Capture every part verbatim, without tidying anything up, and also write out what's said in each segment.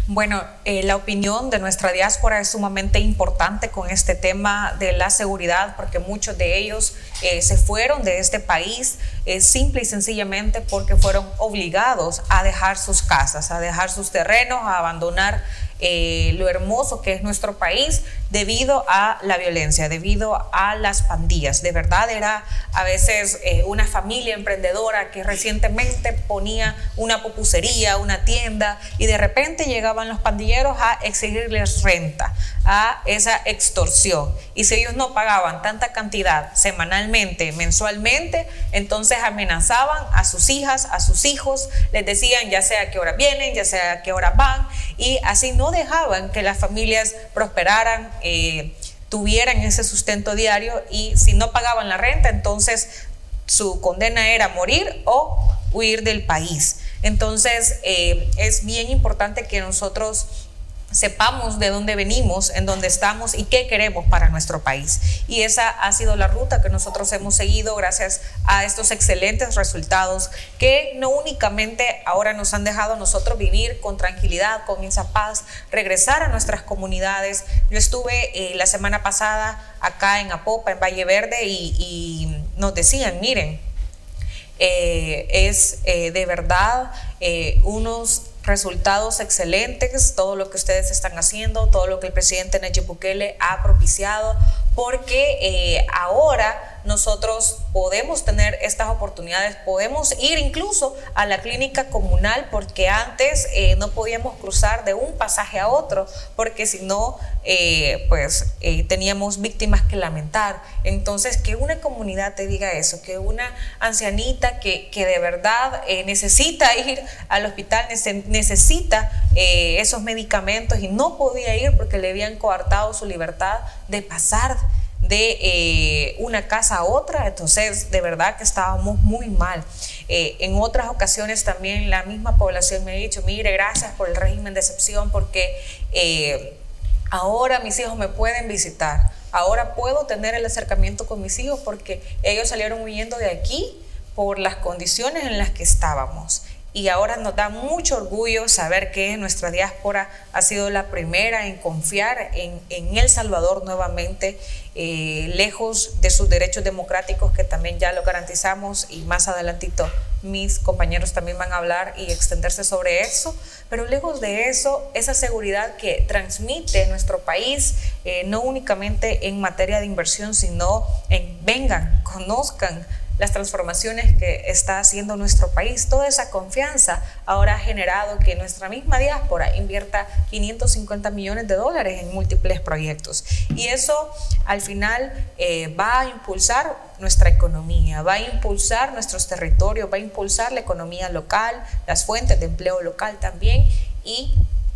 Bueno, eh, la opinión de nuestra diáspora es sumamente importante con este tema de la seguridad, porque muchos de ellos eh, se fueron de este país eh, simple y sencillamente porque fueron obligados a dejar sus casas, a dejar sus terrenos, a abandonar eh, lo hermoso que es nuestro país debido a la violencia, debido a las pandillas. De verdad era a veces eh, una familia emprendedora que recientemente ponía una pupusería, una tienda, y de repente llegaban los pandilleros a exigirles renta, a esa extorsión. Y si ellos no pagaban tanta cantidad semanalmente, mensualmente, entonces amenazaban a sus hijas, a sus hijos, les decían ya sea a qué hora vienen, ya sea a qué hora van, y así no dejaban que las familias prosperaran, eh, tuvieran ese sustento diario, y si no pagaban la renta, entonces su condena era morir o huir del país. Entonces eh, es bien importante que nosotros sepamos de dónde venimos, en dónde estamos y qué queremos para nuestro país. Y esa ha sido la ruta que nosotros hemos seguido gracias a estos excelentes resultados que no únicamente ahora nos han dejado a nosotros vivir con tranquilidad, con esa paz, regresar a nuestras comunidades. Yo estuve eh, la semana pasada acá en Apopa, en Valle Verde, y, y nos decían, miren, eh, es eh, de verdad eh, unos resultados excelentes, todo lo que ustedes están haciendo, todo lo que el presidente Nayib Bukele ha propiciado, porque eh, ahora nosotros podemos tener estas oportunidades, podemos ir incluso a la clínica comunal, porque antes eh, no podíamos cruzar de un pasaje a otro, porque si no, eh, pues eh, teníamos víctimas que lamentar. Entonces, que una comunidad te diga eso, que una ancianita que, que de verdad eh, necesita ir al hospital, necesita eh, esos medicamentos y no podía ir porque le habían coartado su libertad de pasar de eh, una casa a otra, entonces de verdad que estábamos muy mal. Eh, en otras ocasiones también la misma población me ha dicho, mire, gracias por el régimen de excepción, porque eh, ahora mis hijos me pueden visitar, ahora puedo tener el acercamiento con mis hijos porque ellos salieron huyendo de aquí por las condiciones en las que estábamos. Y ahora nos da mucho orgullo saber que nuestra diáspora ha sido la primera en confiar en, en El Salvador nuevamente, eh, lejos de sus derechos democráticos, que también ya lo garantizamos, y más adelantito mis compañeros también van a hablar y extenderse sobre eso. Pero lejos de eso, esa seguridad que transmite nuestro país, eh, no únicamente en materia de inversión, sino en vengan, conozcan las transformaciones que está haciendo nuestro país. Toda esa confianza ahora ha generado que nuestra misma diáspora invierta quinientos cincuenta millones de dólares en múltiples proyectos. Y eso al final eh, va a impulsar nuestra economía, va a impulsar nuestros territorios, va a impulsar la economía local, las fuentes de empleo local también. Y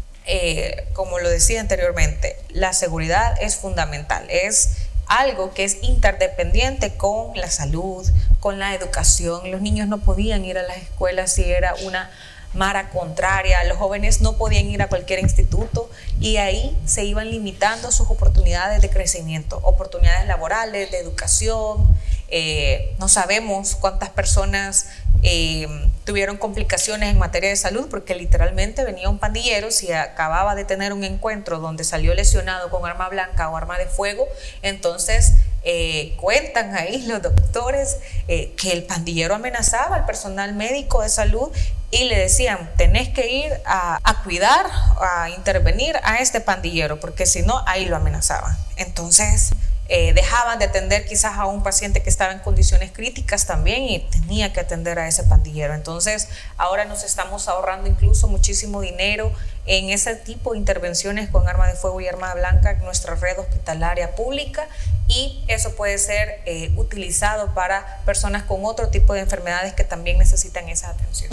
eh, como lo decía anteriormente, la seguridad es fundamental, es algo que es interdependiente con la salud, con la educación. Los niños no podían ir a las escuelas si era una mara contraria, los jóvenes no podían ir a cualquier instituto, y ahí se iban limitando sus oportunidades de crecimiento, oportunidades laborales, de educación. Eh, no sabemos cuántas personas eh, tuvieron complicaciones en materia de salud porque literalmente venía un pandillero, si acababa de tener un encuentro donde salió lesionado con arma blanca o arma de fuego, entonces eh, cuentan ahí los doctores eh, que el pandillero amenazaba al personal médico de salud y le decían, tenés que ir a, a cuidar, a intervenir a este pandillero, porque si no, ahí lo amenazaban. Entonces Eh, dejaban de atender quizás a un paciente que estaba en condiciones críticas también y tenía que atender a ese pandillero. Entonces ahora nos estamos ahorrando incluso muchísimo dinero en ese tipo de intervenciones con arma de fuego y arma blanca en nuestra red hospitalaria pública, y eso puede ser eh, utilizado para personas con otro tipo de enfermedades que también necesitan esa atención.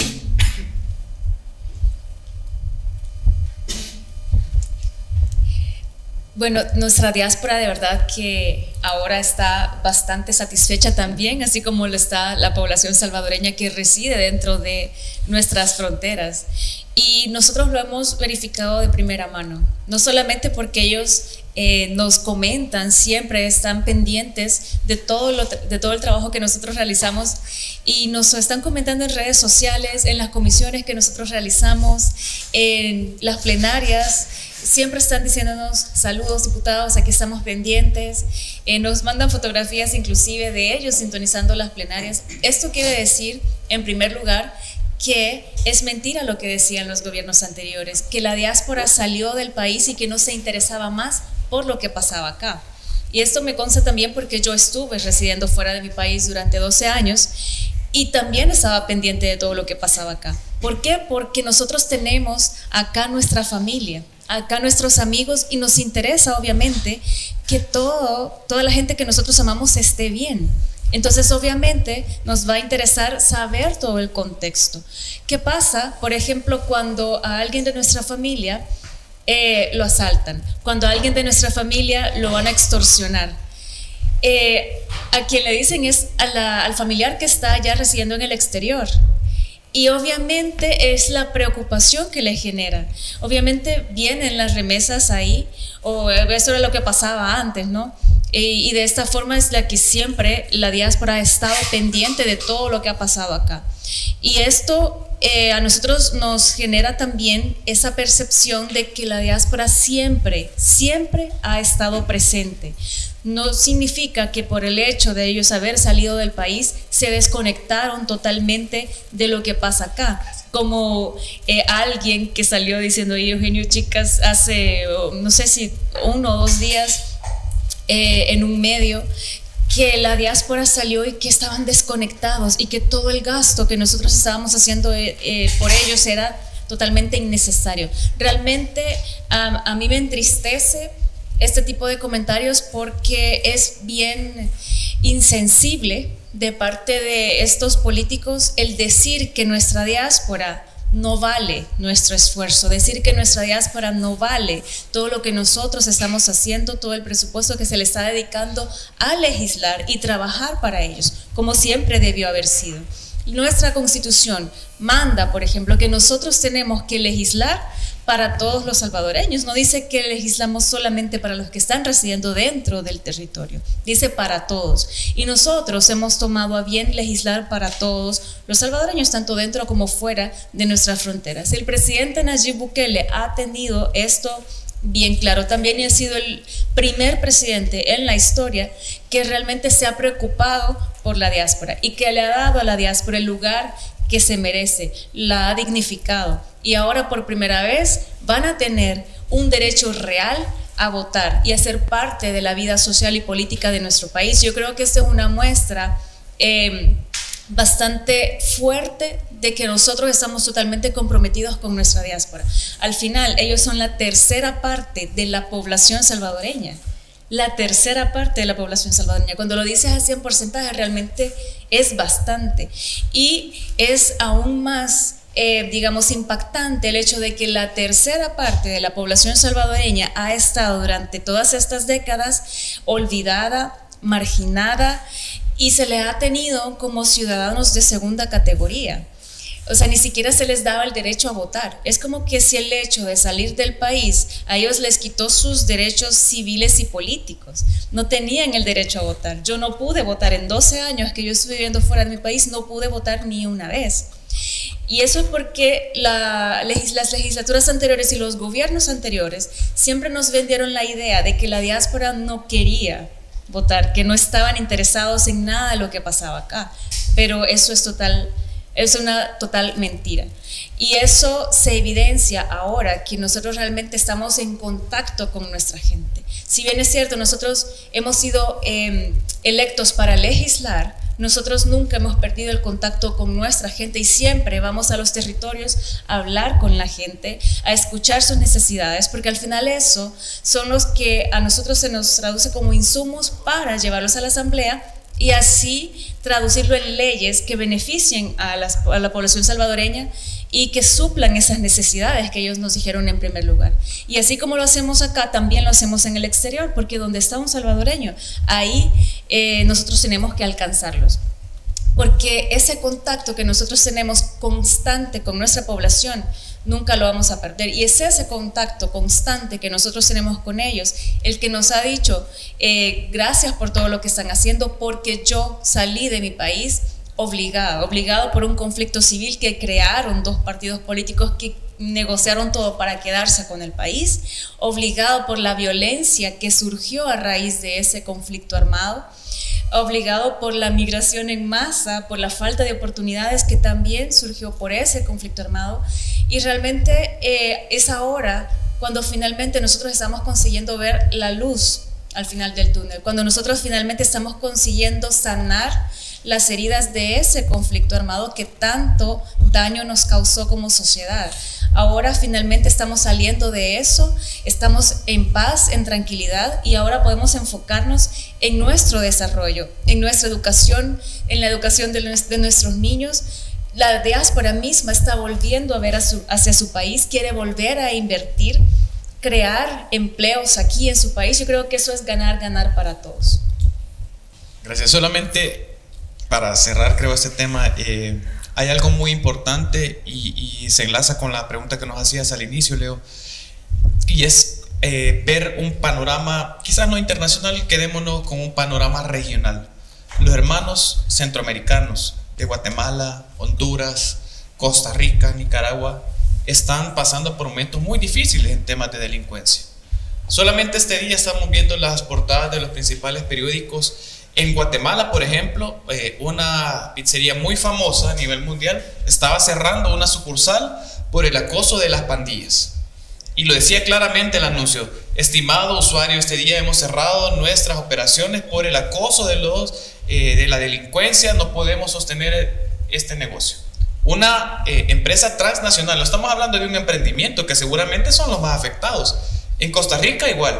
Bueno, nuestra diáspora de verdad que ahora está bastante satisfecha también, así como lo está la población salvadoreña que reside dentro de nuestras fronteras. Y nosotros lo hemos verificado de primera mano, no solamente porque ellos eh, nos comentan, siempre están pendientes de todo, lo, de todo el trabajo que nosotros realizamos y nos están comentando en redes sociales, en las comisiones que nosotros realizamos, en las plenarias. Siempre están diciéndonos saludos diputados, aquí estamos pendientes, eh, nos mandan fotografías inclusive de ellos sintonizando las plenarias. Esto quiere decir, en primer lugar, que es mentira lo que decían los gobiernos anteriores, que la diáspora salió del país y que no se interesaba más por lo que pasaba acá. Y esto me consta también porque yo estuve residiendo fuera de mi país durante doce años y también estaba pendiente de todo lo que pasaba acá. ¿Por qué? Porque nosotros tenemos acá nuestra familia, acá nuestros amigos y nos interesa obviamente que todo, toda la gente que nosotros amamos esté bien. Entonces obviamente nos va a interesar saber todo el contexto. ¿Qué pasa, por ejemplo, cuando a alguien de nuestra familia eh, lo asaltan? Cuando a alguien de nuestra familia lo van a extorsionar. Eh, a quien le dicen es a la, al familiar que está ya residiendo en el exterior. Y obviamente es la preocupación que le genera. Obviamente vienen las remesas ahí, o eso era lo que pasaba antes, ¿no? Y de esta forma es la que siempre la diáspora ha estado pendiente de todo lo que ha pasado acá. Y esto eh, a nosotros nos genera también esa percepción de que la diáspora siempre, siempre ha estado presente. No significa que por el hecho de ellos haber salido del país se desconectaron totalmente de lo que pasa acá. Como eh, alguien que salió diciendo, Eugenio, chicas, hace no sé si uno o dos días eh, en un medio, que la diáspora salió y que estaban desconectados y que todo el gasto que nosotros estábamos haciendo eh, eh, por ellos era totalmente innecesario. Realmente um, a mí me entristece este tipo de comentarios porque es bien insensible de parte de estos políticos el decir que nuestra diáspora no vale nuestro esfuerzo, decir que nuestra diáspora no vale todo lo que nosotros estamos haciendo, todo el presupuesto que se le está dedicando a legislar y trabajar para ellos, como siempre debió haber sido. Nuestra Constitución manda, por ejemplo, que nosotros tenemos que legislar para todos los salvadoreños. No dice que legislamos solamente para los que están residiendo dentro del territorio, dice para todos. Y nosotros hemos tomado a bien legislar para todos los salvadoreños, tanto dentro como fuera de nuestras fronteras. El presidente Nayib Bukele ha tenido esto bien claro también y ha sido el primer presidente en la historia que realmente se ha preocupado por la diáspora y que le ha dado a la diáspora el lugar que se merece, la ha dignificado y ahora por primera vez van a tener un derecho real a votar y a ser parte de la vida social y política de nuestro país. Yo creo que esta es una muestra eh, bastante fuerte de que nosotros estamos totalmente comprometidos con nuestra diáspora. Al final, ellos son la tercera parte de la población salvadoreña. La tercera parte de la población salvadoreña. Cuando lo dices así en porcentaje, realmente es bastante. Y es aún más, eh, digamos, impactante el hecho de que la tercera parte de la población salvadoreña ha estado durante todas estas décadas olvidada, marginada, y se le ha tenido como ciudadanos de segunda categoría. O sea, ni siquiera se les daba el derecho a votar. Es como que si el hecho de salir del país a ellos les quitó sus derechos civiles y políticos. No tenían el derecho a votar. Yo no pude votar en doce años que yo estuve viviendo fuera de mi país, no pude votar ni una vez. Y eso es porque la, las legislaturas anteriores y los gobiernos anteriores siempre nos vendieron la idea de que la diáspora no quería votar, que no estaban interesados en nada de lo que pasaba acá. Pero eso es total... Es una total mentira. Y eso se evidencia ahora que nosotros realmente estamos en contacto con nuestra gente. Si bien es cierto, nosotros hemos sido eh, electos para legislar, nosotros nunca hemos perdido el contacto con nuestra gente y siempre vamos a los territorios a hablar con la gente, a escuchar sus necesidades, porque al final eso son los que a nosotros se nos traduce como insumos para llevarlos a la asamblea y así traducirlo en leyes que beneficien a, las, a la población salvadoreña y que suplan esas necesidades que ellos nos dijeron en primer lugar. Y así como lo hacemos acá, también lo hacemos en el exterior, porque donde está un salvadoreño, ahí eh, nosotros tenemos que alcanzarlos. Porque ese contacto que nosotros tenemos constante con nuestra población nunca lo vamos a perder. Y es ese contacto constante que nosotros tenemos con ellos el que nos ha dicho, eh, gracias por todo lo que están haciendo, porque yo salí de mi país obligado, obligado por un conflicto civil que crearon dos partidos políticos que negociaron todo para quedarse con el país, obligado por la violencia que surgió a raíz de ese conflicto armado, obligado por la migración en masa, por la falta de oportunidades que también surgió por ese conflicto armado. Y realmente eh, es ahora cuando finalmente nosotros estamos consiguiendo ver la luz al final del túnel, cuando nosotros finalmente estamos consiguiendo sanar las heridas de ese conflicto armado que tanto daño nos causó como sociedad. Ahora finalmente estamos saliendo de eso, estamos en paz, en tranquilidad, y ahora podemos enfocarnos en nuestro desarrollo, en nuestra educación, en la educación de, de nuestros niños. La diáspora misma está volviendo a ver a su, hacia su país, quiere volver a invertir, crear empleos aquí en su país. Yo creo que eso es ganar, ganar para todos. Gracias. Solamente para cerrar, creo, este tema, eh, hay algo muy importante y, y se enlaza con la pregunta que nos hacías al inicio, Leo, y es eh, ver un panorama, quizás no internacional, quedémonos con un panorama regional. Los hermanos centroamericanos de Guatemala, Honduras, Costa Rica, Nicaragua, están pasando por momentos muy difíciles en temas de delincuencia. Solamente este día estamos viendo las portadas de los principales periódicos. En Guatemala, por ejemplo, eh, una pizzería muy famosa a nivel mundial estaba cerrando una sucursal por el acoso de las pandillas. Y lo decía claramente el anuncio: estimado usuario, este día hemos cerrado nuestras operaciones por el acoso de, los, eh, de la delincuencia, no podemos sostener este negocio. Una eh, empresa transnacional, no estamos hablando de un emprendimiento que seguramente son los más afectados. En Costa Rica igual,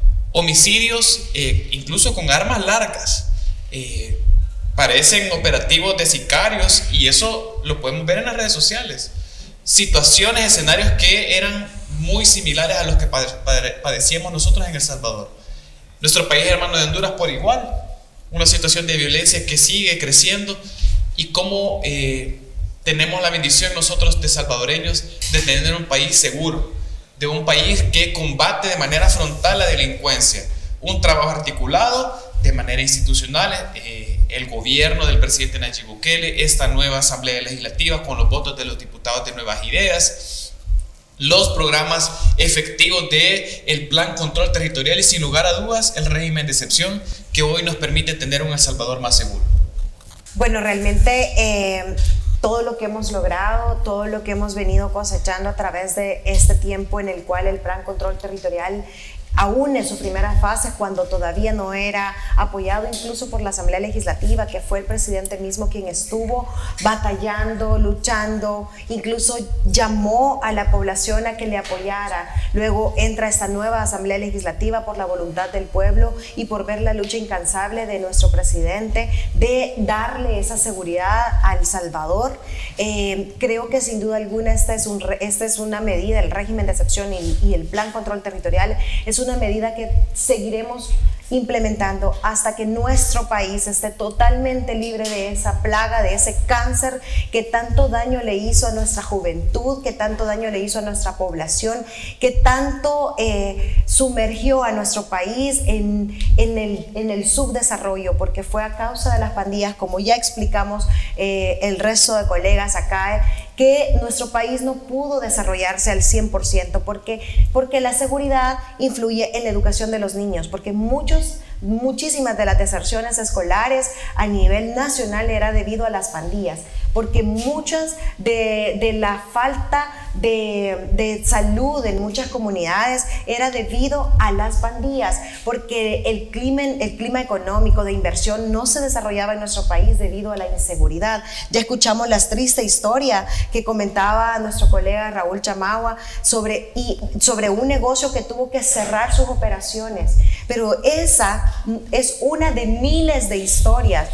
homicidios eh, incluso con armas largas, eh, parecen operativos de sicarios, y eso lo podemos ver en las redes sociales. Situaciones, escenarios que eran muy similares a los que padecíamos nosotros en El Salvador. Nuestro país hermano de Honduras por igual, una situación de violencia que sigue creciendo, y cómo eh, tenemos la bendición nosotros de salvadoreños de tener un país seguro, de un país que combate de manera frontal la delincuencia, un trabajo articulado de manera institucional, eh, el gobierno del presidente Nayib Bukele, esta nueva asamblea legislativa con los votos de los diputados de Nuevas Ideas, los programas efectivos del Plan Control Territorial y, sin lugar a dudas, el régimen de excepción que hoy nos permite tener un El Salvador más seguro. Bueno, realmente eh, todo lo que hemos logrado, todo lo que hemos venido cosechando a través de este tiempo en el cual el Plan Control Territorial, aún en su primera fase, cuando todavía no era apoyado incluso por la Asamblea Legislativa, que fue el presidente mismo quien estuvo batallando, luchando, incluso llamó a la población a que le apoyara. Luego entra esta nueva Asamblea Legislativa por la voluntad del pueblo y por ver la lucha incansable de nuestro presidente de darle esa seguridad a El Salvador. Eh, creo que sin duda alguna esta es, un, esta es una medida, el régimen de excepción y, y el Plan Control Territorial es una medida que seguiremos implementando hasta que nuestro país esté totalmente libre de esa plaga, de ese cáncer que tanto daño le hizo a nuestra juventud, que tanto daño le hizo a nuestra población, que tanto eh, sumergió a nuestro país en, en, el, en el subdesarrollo, porque fue a causa de las pandillas, como ya explicamos eh, el resto de colegas acá, que nuestro país no pudo desarrollarse al cien por ciento, porque, porque la seguridad influye en la educación de los niños, porque muchos, muchísimas de las deserciones escolares a nivel nacional era debido a las pandillas, porque muchas de, de la falta de, de salud en muchas comunidades era debido a las pandillas, porque el clima, el clima económico de inversión no se desarrollaba en nuestro país debido a la inseguridad. Ya escuchamos la triste historia que comentaba nuestro colega Raúl Chamagua sobre, y, sobre un negocio que tuvo que cerrar sus operaciones, pero esa es una de miles de historias,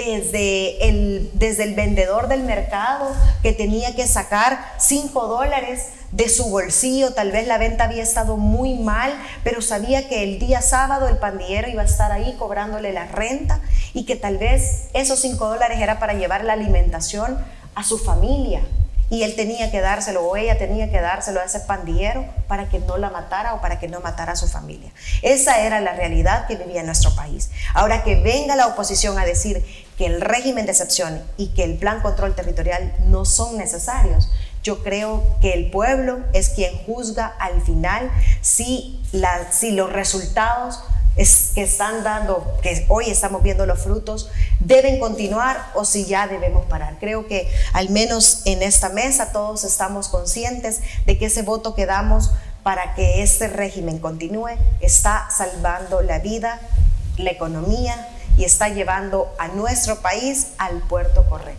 desde el, desde el vendedor del mercado que tenía que sacar cinco dólares de su bolsillo, tal vez la venta había estado muy mal, pero sabía que el día sábado el pandillero iba a estar ahí cobrándole la renta y que tal vez esos cinco dólares era para llevar la alimentación a su familia. y él tenía que dárselo o ella tenía que dárselo a ese pandillero para que no la matara o para que no matara a su familia. Esa era la realidad que vivía en nuestro país. Ahora que venga la oposición a decir que el régimen de excepción y que el plan control territorial no son necesarios, yo creo que el pueblo es quien juzga al final si, la, si los resultados es, que están dando, que hoy estamos viendo los frutos, deben continuar o si ya debemos parar. Creo que al menos en esta mesa todos estamos conscientes de que ese voto que damos para que este régimen continúe está salvando la vida, la economía y está llevando a nuestro país al puerto correcto.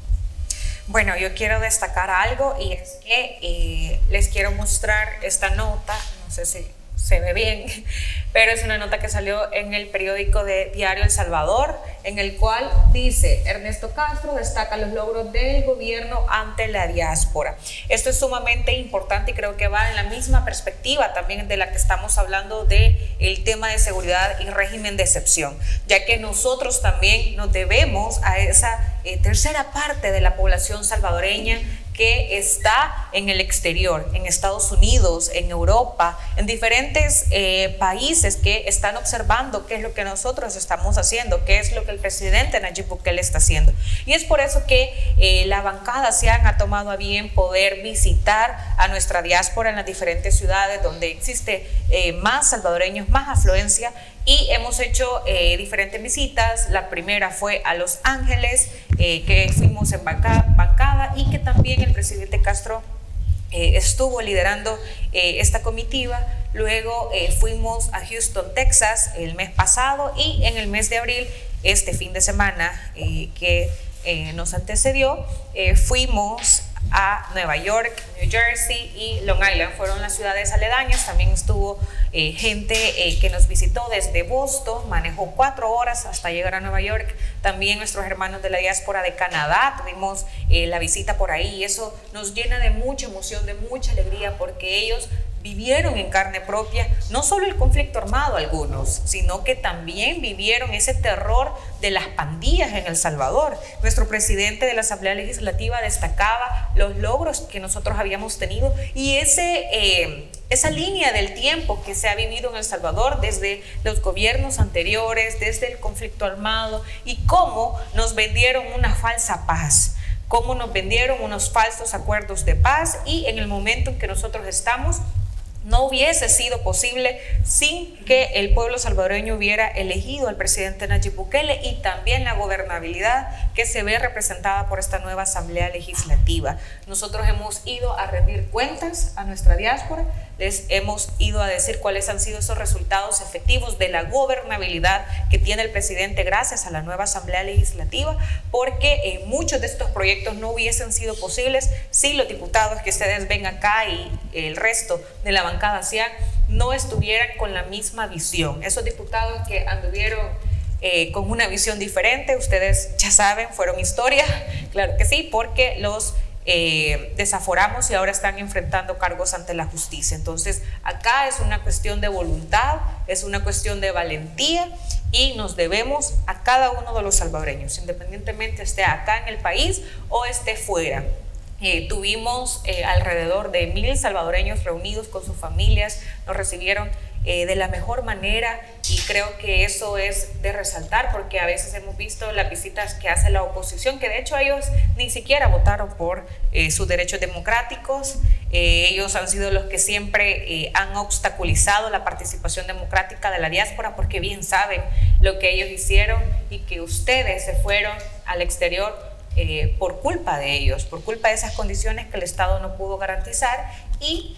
Bueno, yo quiero destacar algo y es que eh, les quiero mostrar esta nota, no sé si se ve bien, pero es una nota que salió en el periódico de Diario El Salvador, en el cual dice: Ernesto Castro destaca los logros del gobierno ante la diáspora. Esto es sumamente importante y creo que va en la misma perspectiva también de la que estamos hablando del tema de seguridad y régimen de excepción, ya que nosotros también nos debemos a esa eh, tercera parte de la población salvadoreña que está en el exterior, en Estados Unidos, en Europa, en diferentes eh, países que están observando qué es lo que nosotros estamos haciendo, qué es lo que el presidente Nayib Bukele está haciendo. Y es por eso que eh, la bancada se han ha tomado a bien poder visitar a nuestra diáspora en las diferentes ciudades donde existe eh, más salvadoreños, más afluencia, y hemos hecho eh, diferentes visitas. La primera fue a Los Ángeles, eh, que fuimos en bancada, bancada y que también el presidente Castro eh, estuvo liderando eh, esta comitiva. Luego eh, fuimos a Houston, Texas el mes pasado, y en el mes de abril, este fin de semana eh, que eh, nos antecedió, eh, fuimos a Nueva York, New Jersey y Long Island. Fueron las ciudades aledañas. También estuvo eh, gente eh, que nos visitó desde Boston, manejó cuatro horas hasta llegar a Nueva York. También nuestros hermanos de la diáspora de Canadá, tuvimos eh, la visita por ahí, y eso nos llena de mucha emoción, de mucha alegría, porque ellos vivieron en carne propia no solo el conflicto armado algunos, sino que también vivieron ese terror de las pandillas en El Salvador. Nuestro presidente de la Asamblea Legislativa destacaba los logros que nosotros habíamos tenido y ese, eh, esa línea del tiempo que se ha vivido en El Salvador desde los gobiernos anteriores, desde el conflicto armado, y cómo nos vendieron una falsa paz, cómo nos vendieron unos falsos acuerdos de paz, y en el momento en que nosotros estamos no hubiese sido posible sin que el pueblo salvadoreño hubiera elegido al presidente Nayib Bukele, y también la gobernabilidad que se ve representada por esta nueva Asamblea Legislativa. Nosotros hemos ido a rendir cuentas a nuestra diáspora, les hemos ido a decir cuáles han sido esos resultados efectivos de la gobernabilidad que tiene el presidente gracias a la nueva Asamblea Legislativa, porque eh, muchos de estos proyectos no hubiesen sido posibles si los diputados que ustedes ven acá y el resto de la bancada C I A C no estuvieran con la misma visión. Esos diputados que anduvieron eh, con una visión diferente, ustedes ya saben, fueron historia, claro que sí, porque los eh, desaforamos y ahora están enfrentando cargos ante la justicia. Entonces acá es una cuestión de voluntad, es una cuestión de valentía, y nos debemos a cada uno de los salvadoreños, independientemente esté acá en el país o esté fuera. Eh, tuvimos eh, alrededor de mil salvadoreños reunidos con sus familias, nos recibieron eh, de la mejor manera, y creo que eso es de resaltar, porque a veces hemos visto las visitas que hace la oposición, que de hecho ellos ni siquiera votaron por eh, sus derechos democráticos. Eh, ellos han sido los que siempre eh, han obstaculizado la participación democrática de la diáspora, porque bien saben lo que ellos hicieron y que ustedes se fueron al exterior Eh, por culpa de ellos, por culpa de esas condiciones que el Estado no pudo garantizar. Y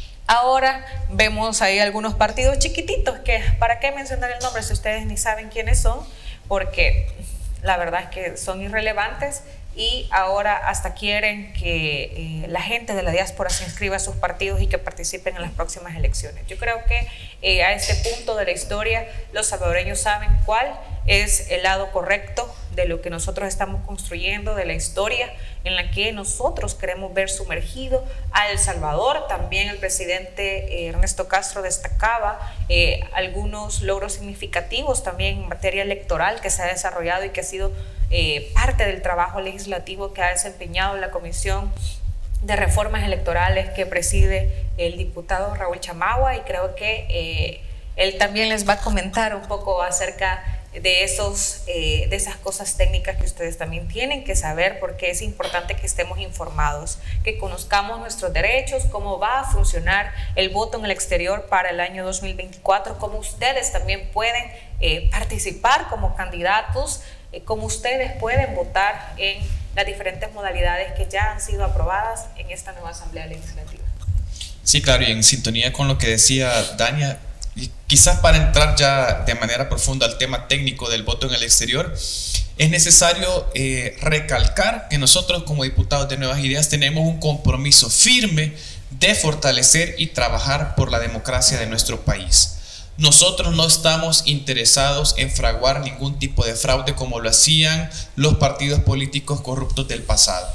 ahora vemos ahí algunos partidos chiquititos que, ¿para qué mencionar el nombre si ustedes ni saben quiénes son? Porque la verdad es que son irrelevantes, y ahora hasta quieren que eh, la gente de la diáspora se inscriba a sus partidos y que participen en las próximas elecciones. Yo creo que eh, a este punto de la historia los salvadoreños saben cuál es el lado correcto de lo que nosotros estamos construyendo, de la historia en la que nosotros queremos ver sumergido a El Salvador. También el presidente eh, Ernesto Castro destacaba eh, algunos logros significativos también en materia electoral que se ha desarrollado y que ha sido eh, parte del trabajo legislativo que ha desempeñado la Comisión de reformas electorales que preside el diputado Raúl Chamagua, y creo que eh, él también les va a comentar un poco acerca de, esos, eh, de esas cosas técnicas que ustedes también tienen que saber, porque es importante que estemos informados, que conozcamos nuestros derechos, cómo va a funcionar el voto en el exterior para el año dos mil veinticuatro, cómo ustedes también pueden eh, participar como candidatos, eh, cómo ustedes pueden votar en las diferentes modalidades que ya han sido aprobadas en esta nueva Asamblea Legislativa. Sí, claro, y en sintonía con lo que decía Dania, y quizás para entrar ya de manera profunda al tema técnico del voto en el exterior, es necesario eh, recalcar que nosotros como diputados de Nuevas Ideas tenemos un compromiso firme de fortalecer y trabajar por la democracia de nuestro país. Nosotros no estamos interesados en fraguar ningún tipo de fraude como lo hacían los partidos políticos corruptos del pasado.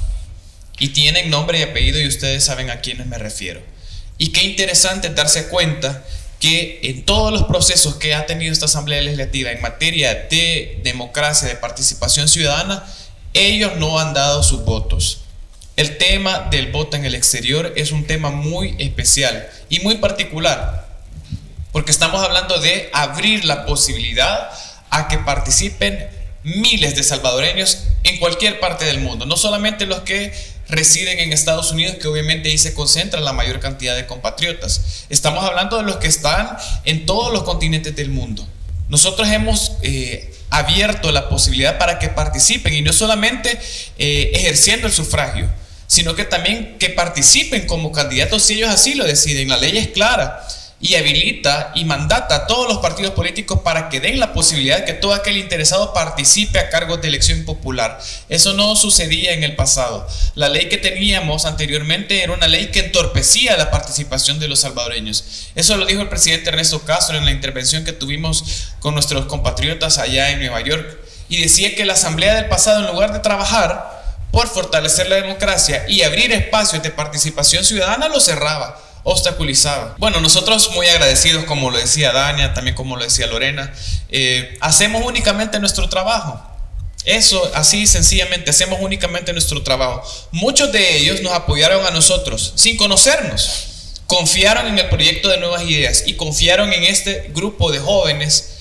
Y tienen nombre y apellido y ustedes saben a quiénes me refiero. Y qué interesante darse cuenta que en todos los procesos que ha tenido esta Asamblea Legislativa en materia de democracia, de participación ciudadana, ellos no han dado sus votos. El tema del voto en el exterior es un tema muy especial y muy particular, porque estamos hablando de abrir la posibilidad a que participen miles de salvadoreños en cualquier parte del mundo, no solamente los que residen en Estados Unidos, que obviamente ahí se concentra la mayor cantidad de compatriotas. Estamos hablando de los que están en todos los continentes del mundo. Nosotros hemos eh, abierto la posibilidad para que participen, y no solamente eh, ejerciendo el sufragio, sino que también que participen como candidatos si ellos así lo deciden. La ley es clara y habilita y mandata a todos los partidos políticos para que den la posibilidad de que todo aquel interesado participe a cargos de elección popular. Eso no sucedía en el pasado. La ley que teníamos anteriormente era una ley que entorpecía la participación de los salvadoreños. Eso lo dijo el presidente Ernesto Castro en la intervención que tuvimos con nuestros compatriotas allá en Nueva York, y decía que la asamblea del pasado, en lugar de trabajar por fortalecer la democracia y abrir espacios de participación ciudadana, lo cerraba, obstaculizaba. Bueno, nosotros muy agradecidos, como lo decía Dania, también como lo decía Lorena, eh, hacemos únicamente nuestro trabajo. Eso, así sencillamente, hacemos únicamente nuestro trabajo. Muchos de ellos nos apoyaron a nosotros sin conocernos, confiaron en el proyecto de Nuevas Ideas y confiaron en este grupo de jóvenes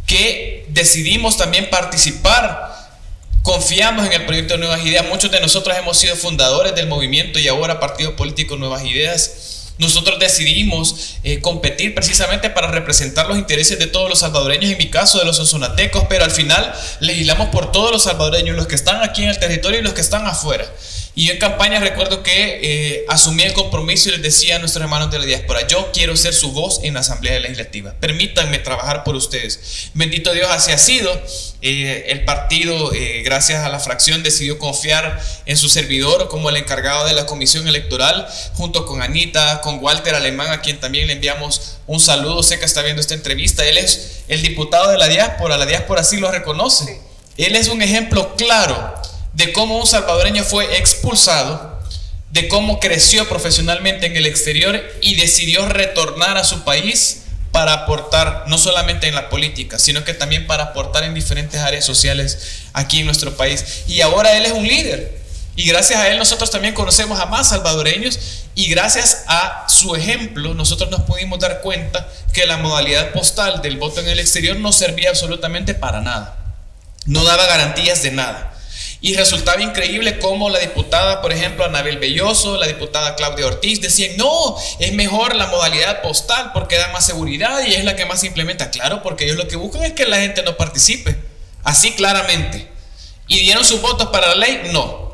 que decidimos también participar. Confiamos en el proyecto de Nuevas Ideas. Muchos de nosotros hemos sido fundadores del movimiento y ahora partido político Nuevas Ideas. Nosotros decidimos eh, competir precisamente para representar los intereses de todos los salvadoreños, en mi caso de los sonsonatecos, pero al final legislamos por todos los salvadoreños, los que están aquí en el territorio y los que están afuera. Y yo en campaña recuerdo que eh, asumí el compromiso y les decía a nuestros hermanos de la diáspora: yo quiero ser su voz en la Asamblea Legislativa, permítanme trabajar por ustedes. Bendito Dios, así ha sido. Eh, el partido, eh, gracias a la fracción, decidió confiar en su servidor como el encargado de la comisión electoral, junto con Anita, con Walter Alemán, a quien también le enviamos un saludo. Sé que está viendo esta entrevista. Él es el diputado de la diáspora, la diáspora sí lo reconoce. Él es un ejemplo claro de cómo un salvadoreño fue expulsado, de cómo creció profesionalmente en el exterior y decidió retornar a su país para aportar no solamente en la política, sino que también para aportar en diferentes áreas sociales aquí en nuestro país. Y ahora él es un líder, y gracias a él nosotros también conocemos a más salvadoreños, y gracias a su ejemplo nosotros nos pudimos dar cuenta que la modalidad postal del voto en el exterior no servía absolutamente para nada, no daba garantías de nada. Y resultaba increíble cómo la diputada, por ejemplo, Anabel Belloso, la diputada Claudia Ortiz, decían: no, es mejor la modalidad postal porque da más seguridad y es la que más se implementa. Claro, porque ellos lo que buscan es que la gente no participe, así claramente. ¿Y dieron sus votos para la ley? No.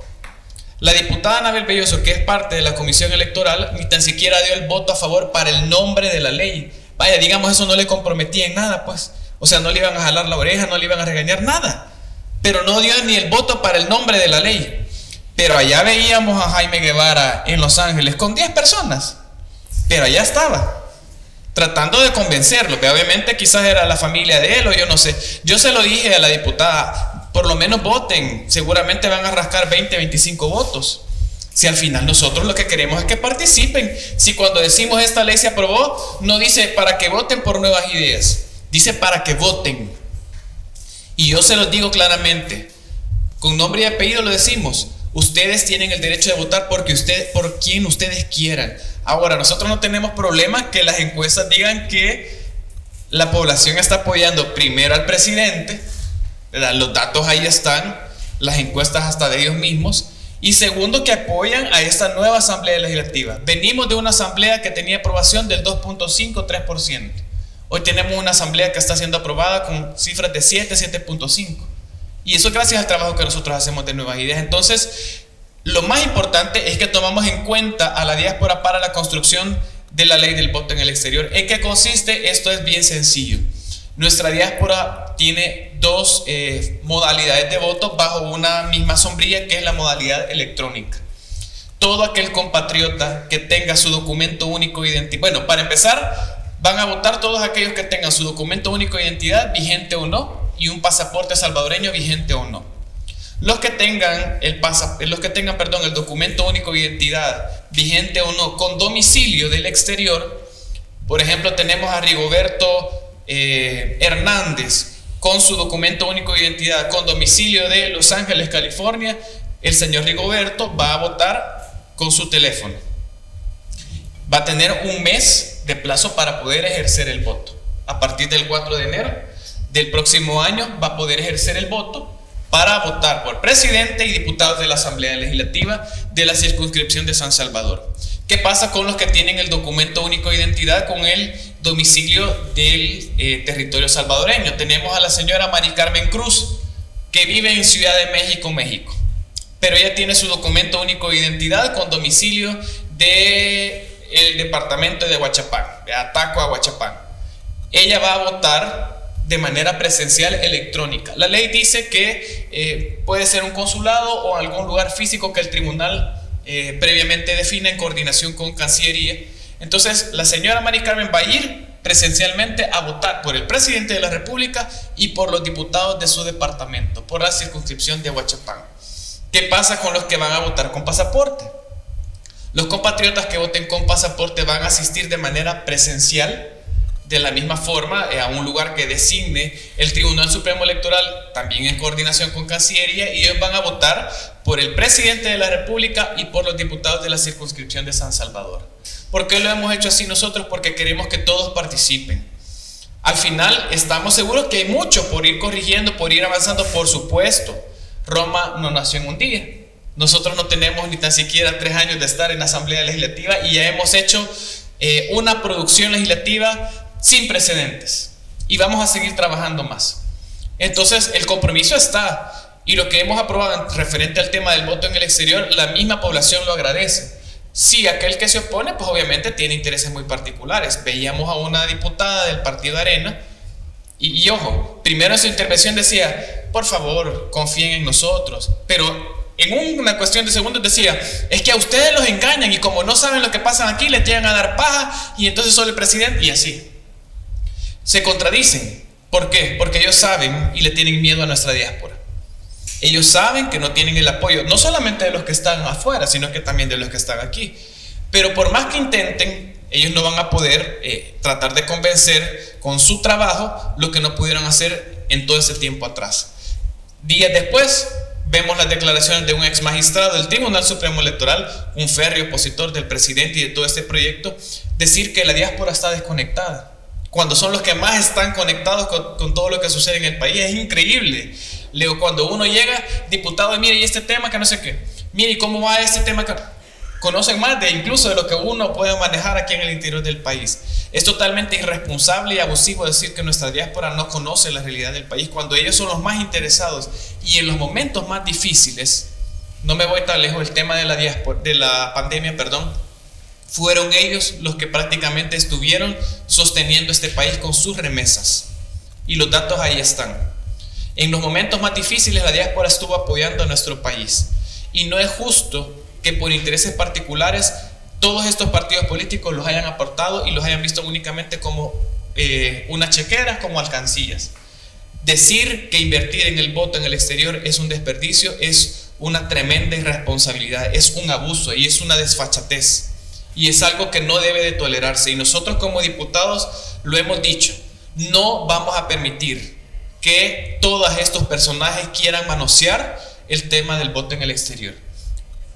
La diputada Anabel Belloso, que es parte de la comisión electoral, ni tan siquiera dio el voto a favor para el nombre de la ley. Vaya, digamos, eso no le comprometía en nada, pues. O sea, no le iban a jalar la oreja, no le iban a regañar, nada. Pero no dio ni el voto para el nombre de la ley. Pero allá veíamos a Jaime Guevara en Los Ángeles con diez personas, pero allá estaba, tratando de convencerlo. Pero obviamente quizás era la familia de él o yo no sé. Yo se lo dije a la diputada: por lo menos voten, seguramente van a rascar veinte, veinticinco votos. Si al final nosotros lo que queremos es que participen. Si cuando decimos esta ley se aprobó, no dice para que voten por Nuevas Ideas, dice para que voten. Y yo se los digo claramente, con nombre y apellido lo decimos: Ustedes tienen el derecho de votar porque usted, por quien ustedes quieran. Ahora, nosotros no tenemos problema que las encuestas digan que la población está apoyando primero al presidente, ¿verdad? Los datos ahí están, las encuestas hasta de ellos mismos. Y segundo, que apoyan a esta nueva asamblea legislativa. Venimos de una asamblea que tenía aprobación del dos punto cinco, tres por ciento. Hoy tenemos una asamblea que está siendo aprobada con cifras de siete, siete punto cinco. Y eso gracias al trabajo que nosotros hacemos de Nuevas Ideas. Entonces, lo más importante es que tomamos en cuenta a la diáspora para la construcción de la ley del voto en el exterior. ¿En qué consiste? Esto es bien sencillo. Nuestra diáspora tiene dos eh, modalidades de voto bajo una misma sombrilla, que es la modalidad electrónica. Todo aquel compatriota que tenga su documento único de identidad, bueno, para empezar, van a votar todos aquellos que tengan su documento único de identidad vigente o no, y un pasaporte salvadoreño vigente o no. Los que tengan el pasa, los que tengan, perdón, el documento único de identidad vigente o no con domicilio del exterior, por ejemplo, tenemos a Rigoberto eh, Hernández con su documento único de identidad con domicilio de Los Ángeles, California. El señor Rigoberto va a votar con su teléfono. Va a tener un mes de plazo para poder ejercer el voto. A partir del cuatro de enero del próximo año va a poder ejercer el voto para votar por presidente y diputados de la Asamblea Legislativa de la circunscripción de San Salvador. ¿Qué pasa con los que tienen el documento único de identidad con el domicilio del eh, territorio salvadoreño? Tenemos a la señora Mari Carmen Cruz, que vive en Ciudad de México, México, pero ella tiene su documento único de identidad con domicilio del departamento de Ahuachapán, de Ataco a Ahuachapán. Ella va a votar de manera presencial electrónica. La ley dice que eh, puede ser un consulado o algún lugar físico que el tribunal eh, previamente defina en coordinación con Cancillería. Entonces, la señora Mari Carmen va a ir presencialmente a votar por el presidente de la República y por los diputados de su departamento, por la circunscripción de Ahuachapán. ¿Qué pasa con los que van a votar con pasaporte? Los compatriotas que voten con pasaporte van a asistir de manera presencial, de la misma forma, eh, a un lugar que designe el Tribunal Supremo Electoral, también en coordinación con Cancillería, y ellos van a votar por el presidente de la República y por los diputados de la circunscripción de San Salvador. ¿Por qué lo hemos hecho así nosotros? Porque queremos que todos participen. Al final estamos seguros que hay mucho por ir corrigiendo, por ir avanzando, por supuesto. Roma no nació en un día. Nosotros no tenemos ni tan siquiera tres años de estar en la Asamblea Legislativa y ya hemos hecho eh, una producción legislativa sin precedentes y vamos a seguir trabajando más. Entonces el compromiso está, y lo que hemos aprobado referente al tema del voto en el exterior, la misma población lo agradece. Sí, aquel que se opone pues obviamente tiene intereses muy particulares. Veíamos a una diputada del partido Arena y, y ojo, primero en su intervención decía, por favor confíen en nosotros, pero en una cuestión de segundos decía, es que a ustedes los engañan y como no saben lo que pasa aquí les llegan a dar paja y entonces solo el presidente, y así se contradicen. ¿Por qué? Porque ellos saben y le tienen miedo a nuestra diáspora. Ellos saben que no tienen el apoyo, no solamente de los que están afuera, sino que también de los que están aquí. Pero por más que intenten, ellos no van a poder eh, tratar de convencer con su trabajo lo que no pudieron hacer en todo ese tiempo atrás. Días después, vemos las declaraciones de un ex magistrado del Tribunal Supremo Electoral, un férreo opositor del presidente y de todo este proyecto, decir que la diáspora está desconectada, cuando son los que más están conectados con, con todo lo que sucede en el país. Es increíble. Leo, cuando uno llega, diputado, mire, y este tema que no sé qué, mire, ¿y cómo va este tema? Que conocen más de incluso de lo que uno puede manejar aquí en el interior del país. Es totalmente irresponsable y abusivo decir que nuestra diáspora no conoce la realidad del país, cuando ellos son los más interesados y en los momentos más difíciles. No me voy tan lejos, el tema de la diáspora, de la pandemia, perdón, fueron ellos los que prácticamente estuvieron sosteniendo este país con sus remesas. Y los datos ahí están. En los momentos más difíciles la diáspora estuvo apoyando a nuestro país. Y no es justo que por intereses particulares todos estos partidos políticos los hayan aportado y los hayan visto únicamente como eh, una chequera, como alcancillas. Decir que invertir en el voto en el exterior es un desperdicio es una tremenda irresponsabilidad, es un abuso y es una desfachatez. Y es algo que no debe de tolerarse. Y nosotros como diputados lo hemos dicho. No vamos a permitir que todos estos personajes quieran manosear el tema del voto en el exterior.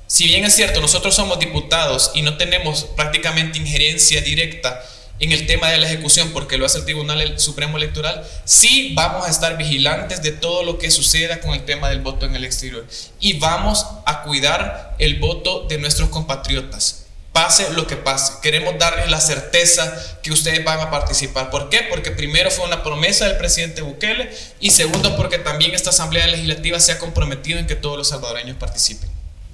Si bien es cierto, nosotros somos diputados y no tenemos prácticamente injerencia directa en el tema de la ejecución porque lo hace el Tribunal Supremo Electoral, sí vamos a estar vigilantes de todo lo que suceda con el tema del voto en el exterior y vamos a cuidar el voto de nuestros compatriotas. Pase lo que pase, queremos darles la certeza que ustedes van a participar. ¿Por qué? Porque primero fue una promesa del presidente Bukele y segundo porque también esta Asamblea Legislativa se ha comprometido en que todos los salvadoreños participen.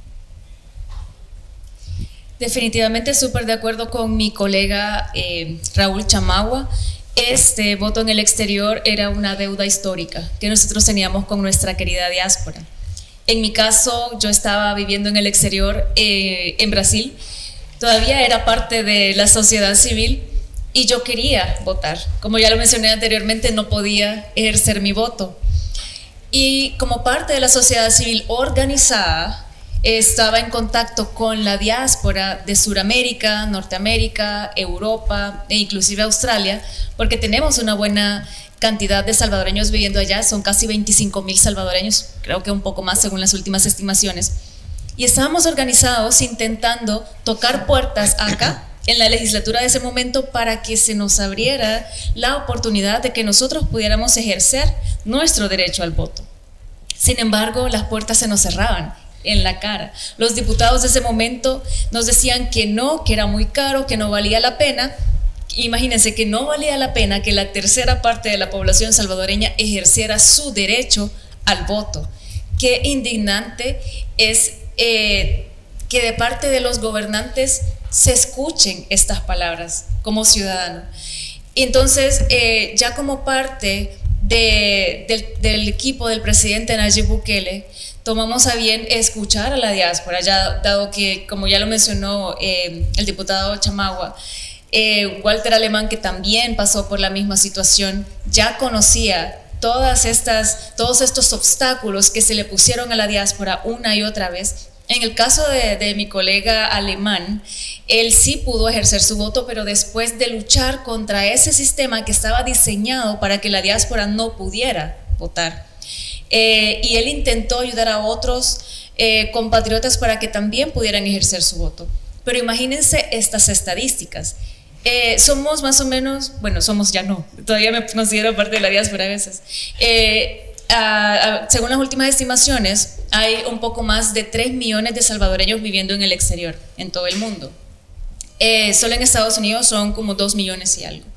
Definitivamente súper de acuerdo con mi colega eh, Raúl Chamagua. Este voto en el exterior era una deuda histórica que nosotros teníamos con nuestra querida diáspora. En mi caso, yo estaba viviendo en el exterior, eh, en Brasil. Todavía era parte de la sociedad civil y yo quería votar. Como ya lo mencioné anteriormente, no podía ejercer mi voto. Y como parte de la sociedad civil organizada, estaba en contacto con la diáspora de Sudamérica, Norteamérica, Europa e inclusive Australia, porque tenemos una buena cantidad de salvadoreños viviendo allá, son casi veinticinco mil salvadoreños, creo que un poco más según las últimas estimaciones. Y estábamos organizados intentando tocar puertas acá, en la legislatura de ese momento, para que se nos abriera la oportunidad de que nosotros pudiéramos ejercer nuestro derecho al voto. Sin embargo, las puertas se nos cerraban en la cara. Los diputados de ese momento nos decían que no, que era muy caro, que no valía la pena. Imagínense que no valía la pena que la tercera parte de la población salvadoreña ejerciera su derecho al voto. Qué indignante es eh, que de parte de los gobernantes se escuchen estas palabras como ciudadano. Y entonces, eh, ya como parte de, del, del equipo del presidente Nayib Bukele, tomamos a bien escuchar a la diáspora, ya dado que, como ya lo mencionó eh, el diputado Chamagua, eh, Walter Alemán, que también pasó por la misma situación, ya conocía todas estas, todos estos obstáculos que se le pusieron a la diáspora una y otra vez. En el caso de, de mi colega Alemán, él sí pudo ejercer su voto, pero después de luchar contra ese sistema que estaba diseñado para que la diáspora no pudiera votar. Eh, y él intentó ayudar a otros eh, compatriotas para que también pudieran ejercer su voto. Pero imagínense estas estadísticas. Eh, somos más o menos, bueno, somos ya no, todavía me considero parte de la diáspora a veces. Eh, a, a, según las últimas estimaciones, hay un poco más de tres millones de salvadoreños viviendo en el exterior, en todo el mundo. Eh, solo en Estados Unidos son como dos millones y algo.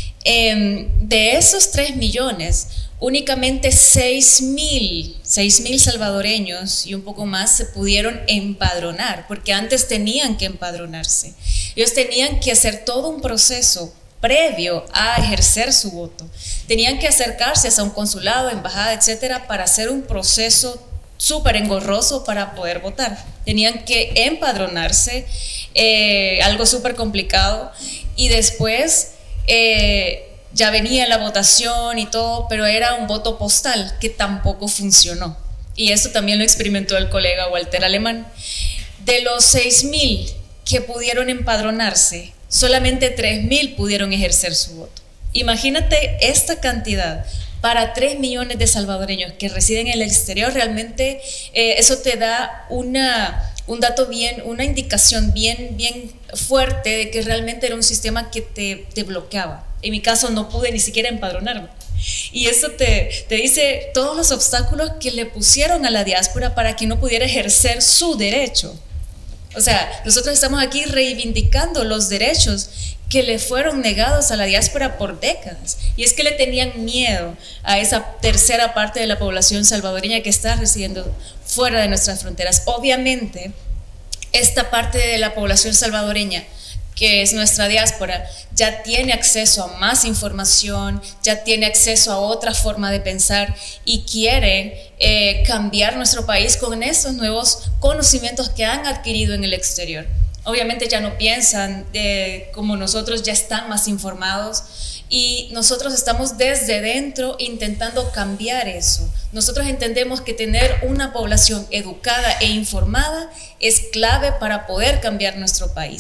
Eh, de esos tres millones, únicamente seis mil salvadoreños y un poco más se pudieron empadronar, porque antes tenían que empadronarse. Ellos tenían que hacer todo un proceso previo a ejercer su voto. Tenían que acercarse a un consulado, embajada, etcétera, para hacer un proceso súper engorroso para poder votar. Tenían que empadronarse, eh, algo súper complicado, y después eh, ya venía la votación y todo, pero era un voto postal que tampoco funcionó. Y eso también lo experimentó el colega Walter Alemán. De los seis mil que pudieron empadronarse, solamente tres mil pudieron ejercer su voto. Imagínate esta cantidad para tres millones de salvadoreños que residen en el exterior. Realmente eh, eso te da una, un dato bien, una indicación bien, bien fuerte de que realmente era un sistema que te, te bloqueaba. En mi caso no pude ni siquiera empadronarme. Y eso te, te dice todos los obstáculos que le pusieron a la diáspora para que no pudiera ejercer su derecho. O sea, nosotros estamos aquí reivindicando los derechos que le fueron negados a la diáspora por décadas. Y es que le tenían miedo a esa tercera parte de la población salvadoreña que está residiendo fuera de nuestras fronteras. Obviamente, esta parte de la población salvadoreña, que es nuestra diáspora, ya tiene acceso a más información, ya tiene acceso a otra forma de pensar y quiere eh, cambiar nuestro país con esos nuevos conocimientos que han adquirido en el exterior. Obviamente ya no piensan eh, como nosotros, ya están más informados y nosotros estamos desde dentro intentando cambiar eso. Nosotros entendemos que tener una población educada e informada es clave para poder cambiar nuestro país.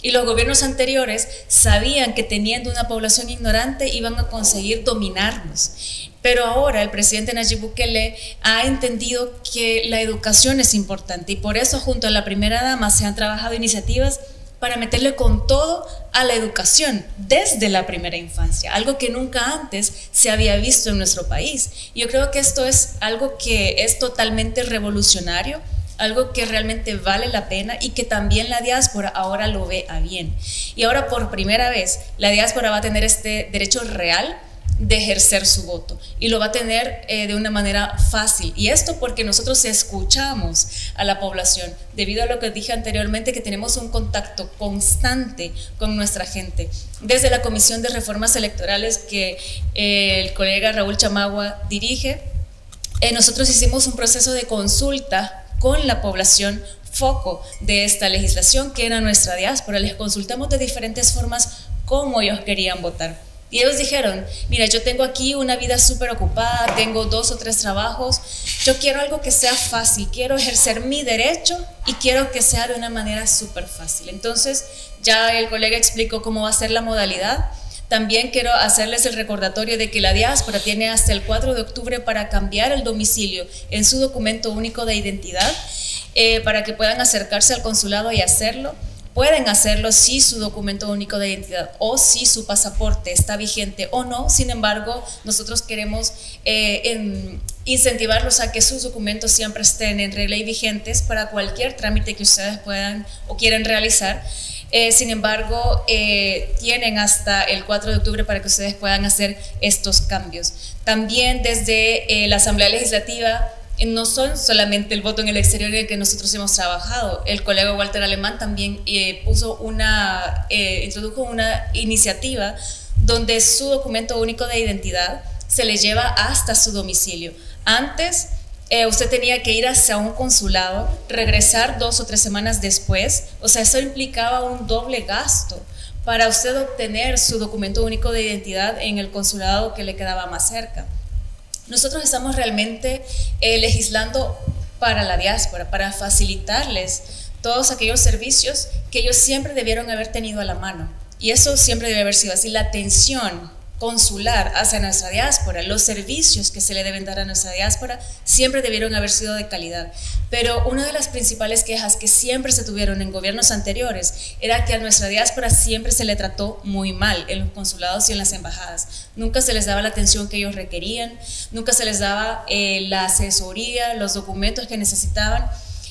Y los gobiernos anteriores sabían que teniendo una población ignorante iban a conseguir dominarnos. Pero ahora el presidente Nayib Bukele ha entendido que la educación es importante y por eso junto a la primera dama se han trabajado iniciativas para meterle con todo a la educación desde la primera infancia, algo que nunca antes se había visto en nuestro país. Yo creo que esto es algo que es totalmente revolucionario, algo que realmente vale la pena y que también la diáspora ahora lo ve a bien. Y ahora por primera vez la diáspora va a tener este derecho real de ejercer su voto y lo va a tener eh, de una manera fácil, y esto porque nosotros escuchamos a la población debido a lo que dije anteriormente, que tenemos un contacto constante con nuestra gente. Desde la Comisión de Reformas Electorales que eh, el colega Raúl Chamagua dirige, eh, nosotros hicimos un proceso de consulta con la población foco de esta legislación que era nuestra diáspora. Les consultamos de diferentes formas cómo ellos querían votar. Y ellos dijeron, mira, yo tengo aquí una vida súper ocupada, tengo dos o tres trabajos, yo quiero algo que sea fácil, quiero ejercer mi derecho y quiero que sea de una manera súper fácil. Entonces, ya el colega explicó cómo va a ser la modalidad. También quiero hacerles el recordatorio de que la diáspora tiene hasta el cuatro de octubre para cambiar el domicilio en su documento único de identidad, eh, para que puedan acercarse al consulado y hacerlo. Pueden hacerlo si su documento único de identidad o si su pasaporte está vigente o no. Sin embargo, nosotros queremos eh, en, incentivarlos a que sus documentos siempre estén en regla y vigentes para cualquier trámite que ustedes puedan o quieran realizar. Eh, sin embargo, eh, tienen hasta el cuatro de octubre para que ustedes puedan hacer estos cambios. También desde eh, la Asamblea Legislativa, no son solamente el voto en el exterior en el que nosotros hemos trabajado. El colega Walter Alemán también eh, puso una, eh, introdujo una iniciativa donde su documento único de identidad se le lleva hasta su domicilio. Antes eh, usted tenía que ir hacia un consulado, regresar dos o tres semanas después, o sea, eso implicaba un doble gasto para usted obtener su documento único de identidad en el consulado que le quedaba más cerca. Nosotros estamos realmente eh, legislando para la diáspora, para facilitarles todos aquellos servicios que ellos siempre debieron haber tenido a la mano. Y eso siempre debe haber sido así, la atención consular hacia nuestra diáspora, los servicios que se le deben dar a nuestra diáspora siempre debieron haber sido de calidad. Pero una de las principales quejas que siempre se tuvieron en gobiernos anteriores era que a nuestra diáspora siempre se le trató muy mal en los consulados y en las embajadas. Nunca se les daba la atención que ellos requerían, nunca se les daba eh, la asesoría, los documentos que necesitaban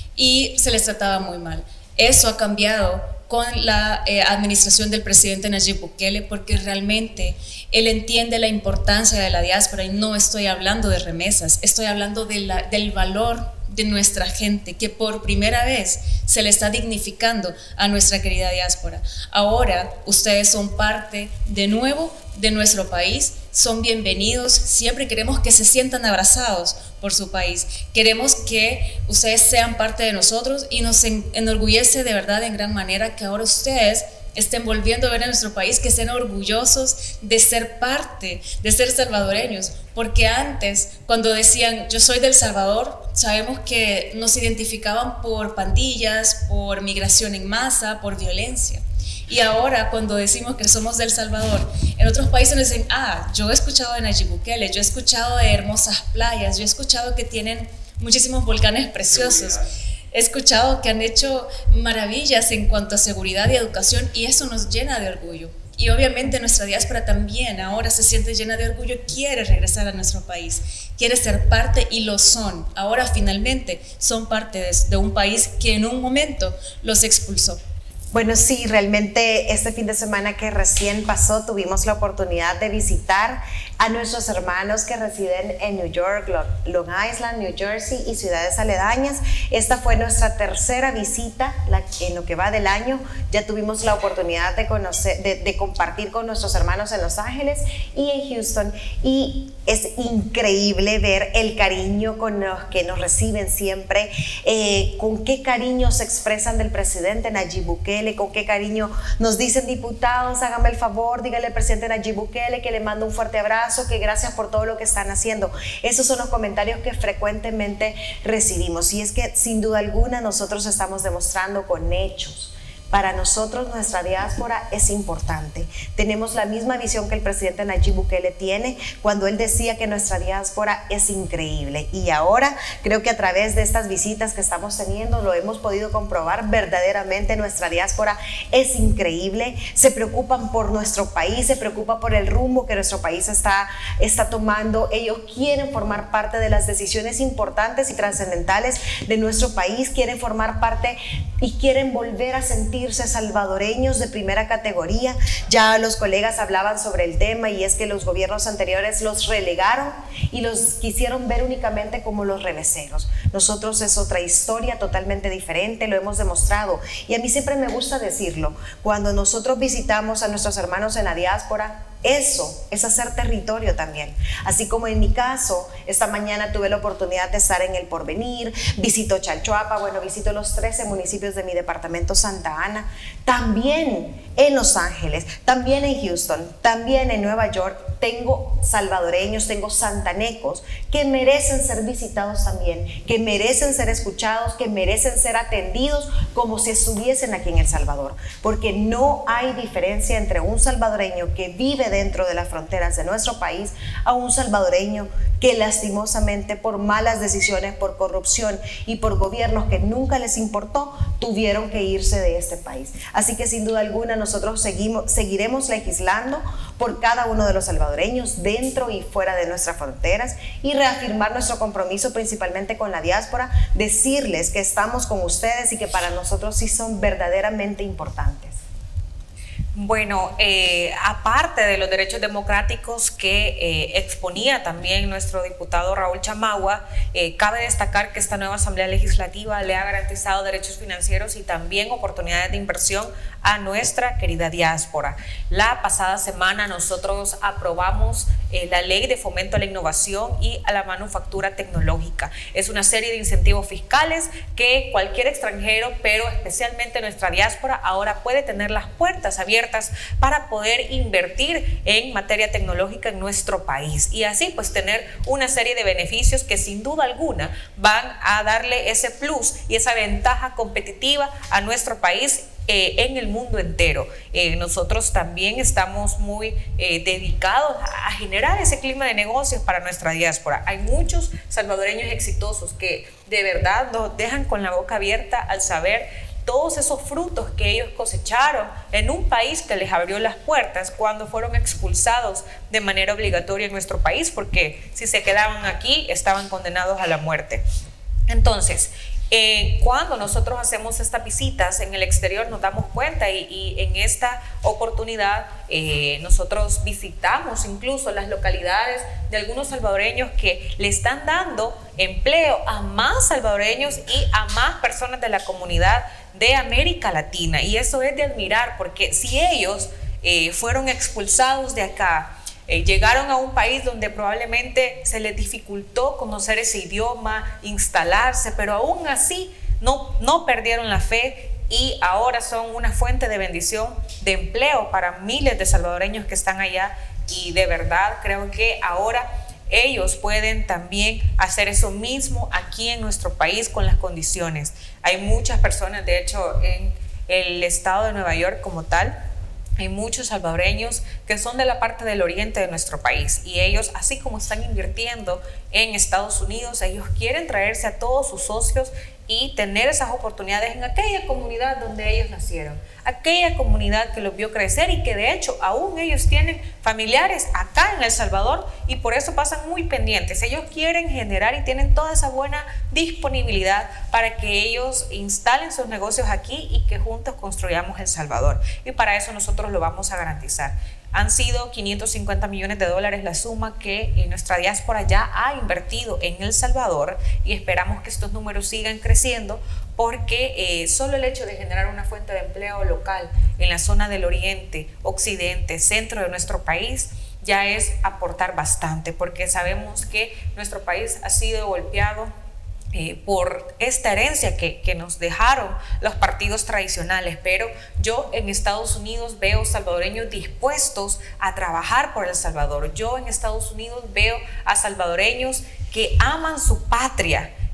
y se les trataba muy mal. Eso ha cambiado con la eh, administración del presidente Nayib Bukele, porque realmente él entiende la importancia de la diáspora, y no estoy hablando de remesas, estoy hablando de la, del valor de nuestra gente, que por primera vez se le está dignificando a nuestra querida diáspora. Ahora ustedes son parte de nuevo de nuestro país, son bienvenidos, siempre queremos que se sientan abrazados por su país, queremos que ustedes sean parte de nosotros y nos enorgullece de verdad en gran manera que ahora ustedes estén volviendo a ver a nuestro país, que estén orgullosos de ser parte, de ser salvadoreños, porque antes cuando decían yo soy del Salvador, sabemos que nos identificaban por pandillas, por migración en masa, por violencia. Y ahora cuando decimos que somos del Salvador, en otros países nos dicen, ah, yo he escuchado de Nayib Bukele, yo he escuchado de hermosas playas, yo he escuchado que tienen muchísimos volcanes preciosos, he escuchado que han hecho maravillas en cuanto a seguridad y educación, y eso nos llena de orgullo. Y obviamente nuestra diáspora también ahora se siente llena de orgullo, quiere regresar a nuestro país, quiere ser parte, y lo son. Ahora finalmente son parte de, de un país que en un momento los expulsó. Bueno, sí, realmente este fin de semana que recién pasó tuvimos la oportunidad de visitar a nuestros hermanos que residen en New York, Long Island, New Jersey y ciudades aledañas. Esta fue nuestra tercera visita la, en lo que va del año. Ya tuvimos la oportunidad de, conocer, de, de compartir con nuestros hermanos en Los Ángeles y en Houston, y es increíble ver el cariño con los que nos reciben siempre, eh, con qué cariño se expresan del presidente Nayib Bukele, con qué cariño nos dicen diputados, hágame el favor, dígale al presidente Nayib Bukele que le mando un fuerte abrazo, que gracias por todo lo que están haciendo. Esos son los comentarios que frecuentemente recibimos, y es que sin duda alguna nosotros estamos demostrando con hechos Para nosotros nuestra diáspora es importante. Tenemos la misma visión que el presidente Nayib Bukele tiene cuando él decía que nuestra diáspora es increíble. Y ahora creo que a través de estas visitas que estamos teniendo lo hemos podido comprobar. Verdaderamente nuestra diáspora es increíble. Se preocupan por nuestro país, se preocupan por el rumbo que nuestro país está, está tomando. Ellos quieren formar parte de las decisiones importantes y trascendentales de nuestro país, quieren formar parte y quieren volver a sentirse salvadoreños de primera categoría. Ya los colegas hablaban sobre el tema, y es que los gobiernos anteriores los relegaron y los quisieron ver únicamente como los reveseros. Nosotros es otra historia totalmente diferente, lo hemos demostrado, y a mí siempre me gusta decirlo, cuando nosotros visitamos a nuestros hermanos en la diáspora, eso es hacer territorio también. Así como en mi caso, esta mañana tuve la oportunidad de estar en El Porvenir, visito Chalchuapa, bueno, visito los trece municipios de mi departamento Santa Ana, también en Los Ángeles, también en Houston, también en Nueva York. Tengo salvadoreños, tengo santanecos que merecen ser visitados también, que merecen ser escuchados, que merecen ser atendidos como si estuviesen aquí en El Salvador, porque no hay diferencia entre un salvadoreño que vive dentro de las fronteras de nuestro país a un salvadoreño que lastimosamente por malas decisiones, por corrupción y por gobiernos que nunca les importó, tuvieron que irse de este país. Así que sin duda alguna nosotros seguimos, seguiremos legislando por cada uno de los salvadoreños dentro y fuera de nuestras fronteras, y reafirmar nuestro compromiso principalmente con la diáspora, decirles que estamos con ustedes y que para nosotros sí son verdaderamente importantes. Bueno, eh, aparte de los derechos democráticos que eh, exponía también nuestro diputado Raúl Chamagua, eh, cabe destacar que esta nueva Asamblea Legislativa le ha garantizado derechos financieros y también oportunidades de inversión a nuestra querida diáspora. La pasada semana nosotros aprobamos eh, la Ley de Fomento a la Innovación y a la Manufactura Tecnológica. Es una serie de incentivos fiscales que cualquier extranjero, pero especialmente nuestra diáspora, ahora puede tener las puertas abiertas para poder invertir en materia tecnológica en nuestro país, y así pues tener una serie de beneficios que sin duda alguna van a darle ese plus y esa ventaja competitiva a nuestro país Eh, en el mundo entero. Eh, nosotros también estamos muy eh, dedicados a, a generar ese clima de negocios para nuestra diáspora. Hay muchos salvadoreños exitosos que de verdad nos dejan con la boca abierta al saber todos esos frutos que ellos cosecharon en un país que les abrió las puertas cuando fueron expulsados de manera obligatoria en nuestro país, porque si se quedaban aquí estaban condenados a la muerte. Entonces, Eh, cuando nosotros hacemos estas visitas en el exterior nos damos cuenta, y, y en esta oportunidad eh, nosotros visitamos incluso las localidades de algunos salvadoreños que le están dando empleo a más salvadoreños y a más personas de la comunidad de América Latina, y eso es de admirar, porque si ellos eh, fueron expulsados de acá, Eh, llegaron a un país donde probablemente se les dificultó conocer ese idioma, instalarse, pero aún así no, no perdieron la fe, y ahora son una fuente de bendición, de empleo para miles de salvadoreños que están allá, y de verdad creo que ahora ellos pueden también hacer eso mismo aquí en nuestro país con las condiciones. Hay muchas personas, de hecho en el estado de Nueva York como tal, hay muchos salvadoreños que son de la parte del oriente de nuestro país, y ellos, así como están invirtiendo en Estados Unidos, ellos quieren traerse a todos sus socios y tener esas oportunidades en aquella comunidad donde ellos nacieron, aquella comunidad que los vio crecer y que de hecho aún ellos tienen familiares acá en El Salvador, y por eso pasan muy pendientes. Ellos quieren generar y tienen toda esa buena disponibilidad para que ellos instalen sus negocios aquí y que juntos construyamos El Salvador, y para eso nosotros lo vamos a garantizar. Han sido quinientos cincuenta millones de dólares la suma que nuestra diáspora ya ha invertido en El Salvador, y esperamos que estos números sigan creciendo, porque eh, solo el hecho de generar una fuente de empleo local en la zona del oriente, occidente, centro de nuestro país ya es aportar bastante, porque sabemos que nuestro país ha sido golpeado Eh, por esta herencia que, que nos dejaron los partidos tradicionales, pero yo en Estados Unidos veo salvadoreños dispuestos a trabajar por El Salvador. Yo en Estados Unidos veo a salvadoreños que aman su patria,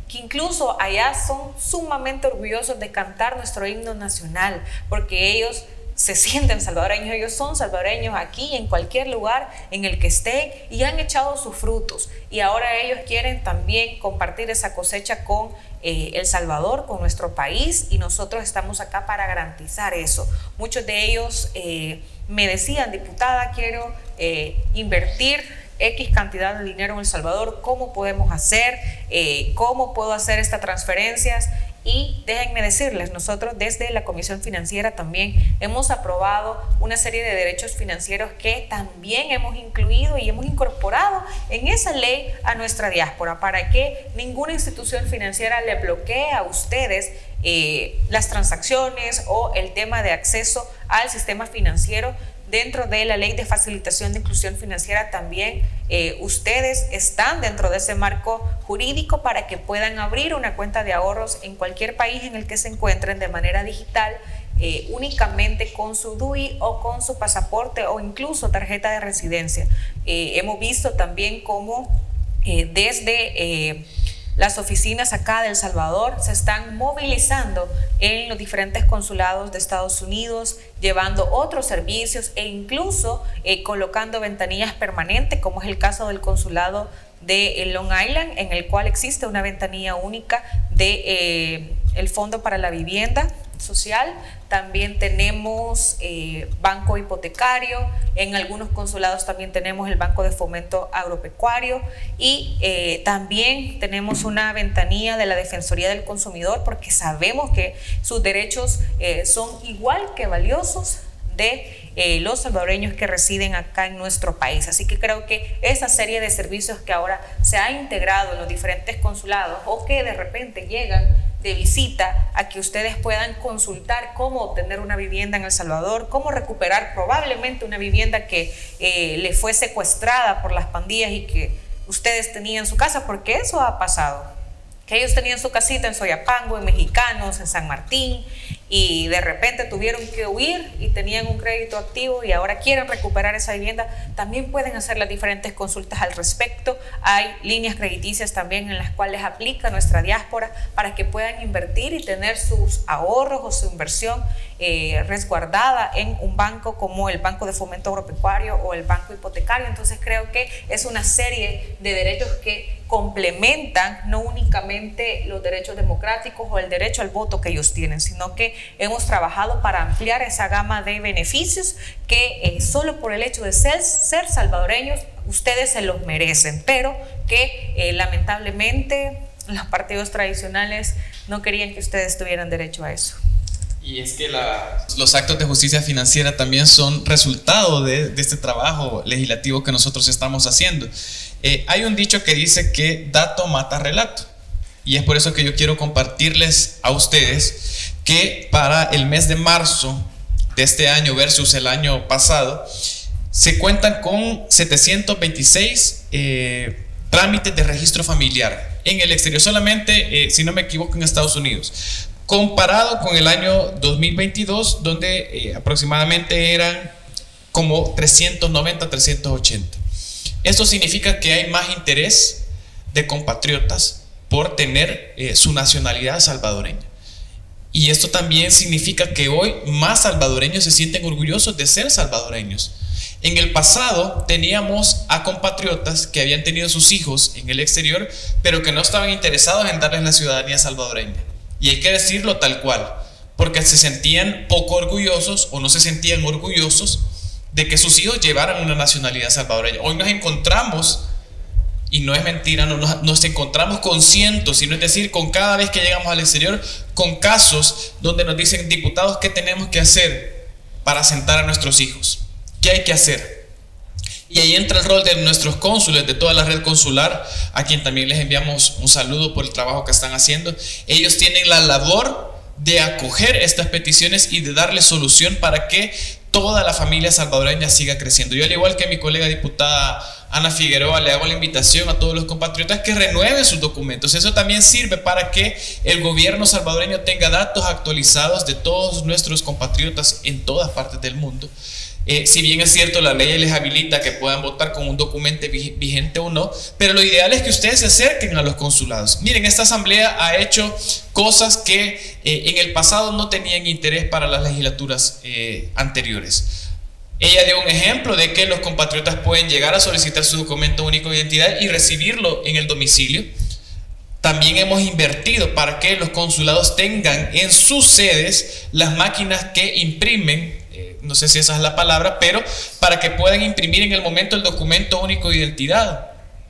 que incluso allá son sumamente orgullosos de cantar nuestro himno nacional, porque ellos se sienten salvadoreños, ellos son salvadoreños aquí, en cualquier lugar en el que estén, y han echado sus frutos, y ahora ellos quieren también compartir esa cosecha con eh, El Salvador, con nuestro país, y nosotros estamos acá para garantizar eso. Muchos de ellos eh, me decían, diputada, quiero eh, invertir X cantidad de dinero en El Salvador, ¿cómo podemos hacer? Eh, ¿Cómo puedo hacer estas transferencias? Y déjenme decirles, nosotros desde la Comisión Financiera también hemos aprobado una serie de derechos financieros que también hemos incluido y hemos incorporado en esa ley a nuestra diáspora, para que ninguna institución financiera le bloquee a ustedes eh, las transacciones o el tema de acceso al sistema financiero. Dentro de la Ley de Facilitación de Inclusión Financiera también eh, ustedes están dentro de ese marco jurídico para que puedan abrir una cuenta de ahorros en cualquier país en el que se encuentren de manera digital, eh, únicamente con su D U I o con su pasaporte o incluso tarjeta de residencia. Eh, hemos visto también cómo eh, desde eh, las oficinas acá de El Salvador se están movilizando en los diferentes consulados de Estados Unidos, llevando otros servicios e incluso eh, colocando ventanillas permanentes, como es el caso del consulado de Long Island, en el cual existe una ventanilla única de eh, el Fondo para la Vivienda Social. También tenemos eh, banco hipotecario, en algunos consulados también tenemos el Banco de Fomento Agropecuario, y eh, también tenemos una ventanilla de la Defensoría del Consumidor, porque sabemos que sus derechos eh, son igual que valiosos de eh, los salvadoreños que residen acá en nuestro país. Así que creo que esa serie de servicios que ahora se ha integrado en los diferentes consulados, o que de repente llegan de visita, a que ustedes puedan consultar cómo obtener una vivienda en El Salvador, cómo recuperar probablemente una vivienda que eh, le fue secuestrada por las pandillas y que ustedes tenían en su casa, porque eso ha pasado, que ellos tenían su casita en Soyapango, en Mexicanos, en San Martín, y de repente tuvieron que huir y tenían un crédito activo y ahora quieren recuperar esa vivienda. También pueden hacer las diferentes consultas al respecto. Hay líneas crediticias también en las cuales aplica nuestra diáspora para que puedan invertir y tener sus ahorros o su inversión eh, resguardada en un banco como el Banco de Fomento Agropecuario o el Banco Hipotecario. Entonces creo que es una serie de derechos que complementan no únicamente los derechos democráticos o el derecho al voto que ellos tienen, sino que hemos trabajado para ampliar esa gama de beneficios que eh, solo por el hecho de ser, ser salvadoreños ustedes se los merecen, pero que eh, lamentablemente los partidos tradicionales no querían que ustedes tuvieran derecho a eso. Y es que la, los actos de justicia financiera también son resultado de, de este trabajo legislativo que nosotros estamos haciendo. Eh, hay un dicho que dice que dato mata relato, y es por eso que yo quiero compartirles a ustedes que para el mes de marzo de este año versus el año pasado se cuentan con setecientos veintiséis eh, trámites de registro familiar en el exterior, solamente eh, si no me equivoco en Estados Unidos, comparado con el año dos mil veintidós, donde eh, aproximadamente eran como trescientos noventa, trescientos ochenta. Esto significa que hay más interés de compatriotas por tener eh, su nacionalidad salvadoreña. Y esto también significa que hoy más salvadoreños se sienten orgullosos de ser salvadoreños. En el pasado teníamos a compatriotas que habían tenido sus hijos en el exterior, pero que no estaban interesados en darles la ciudadanía salvadoreña. Y hay que decirlo tal cual, porque se sentían poco orgullosos o no se sentían orgullosos de que sus hijos llevaran una nacionalidad salvadoreña. Hoy nos encontramos, y no es mentira, no, nos, nos encontramos con cientos, sino es decir, con cada vez que llegamos al exterior, con casos donde nos dicen, diputados, ¿qué tenemos que hacer para sentar a nuestros hijos? ¿Qué hay que hacer? Y ahí entra el rol de nuestros cónsules, de toda la red consular, a quien también les enviamos un saludo por el trabajo que están haciendo. Ellos tienen la labor de acoger estas peticiones y de darle solución para que toda la familia salvadoreña siga creciendo. Yo, al igual que mi colega diputada Ana Figueroa, le hago la invitación a todos los compatriotas que renueven sus documentos. Eso también sirve para que el gobierno salvadoreño tenga datos actualizados de todos nuestros compatriotas en todas partes del mundo, Eh, si bien es cierto, la ley les habilita que puedan votar con un documento vigente o no, pero lo ideal es que ustedes se acerquen a los consulados. Miren, esta asamblea ha hecho cosas que eh, en el pasado no tenían interés para las legislaturas eh, anteriores. Ella dio un ejemplo de que los compatriotas pueden llegar a solicitar su documento único de identidad y recibirlo en el domicilio. También hemos invertido para que los consulados tengan en sus sedes las máquinas que imprimen, eh, no sé si esa es la palabra, pero para que puedan imprimir en el momento el documento único de identidad.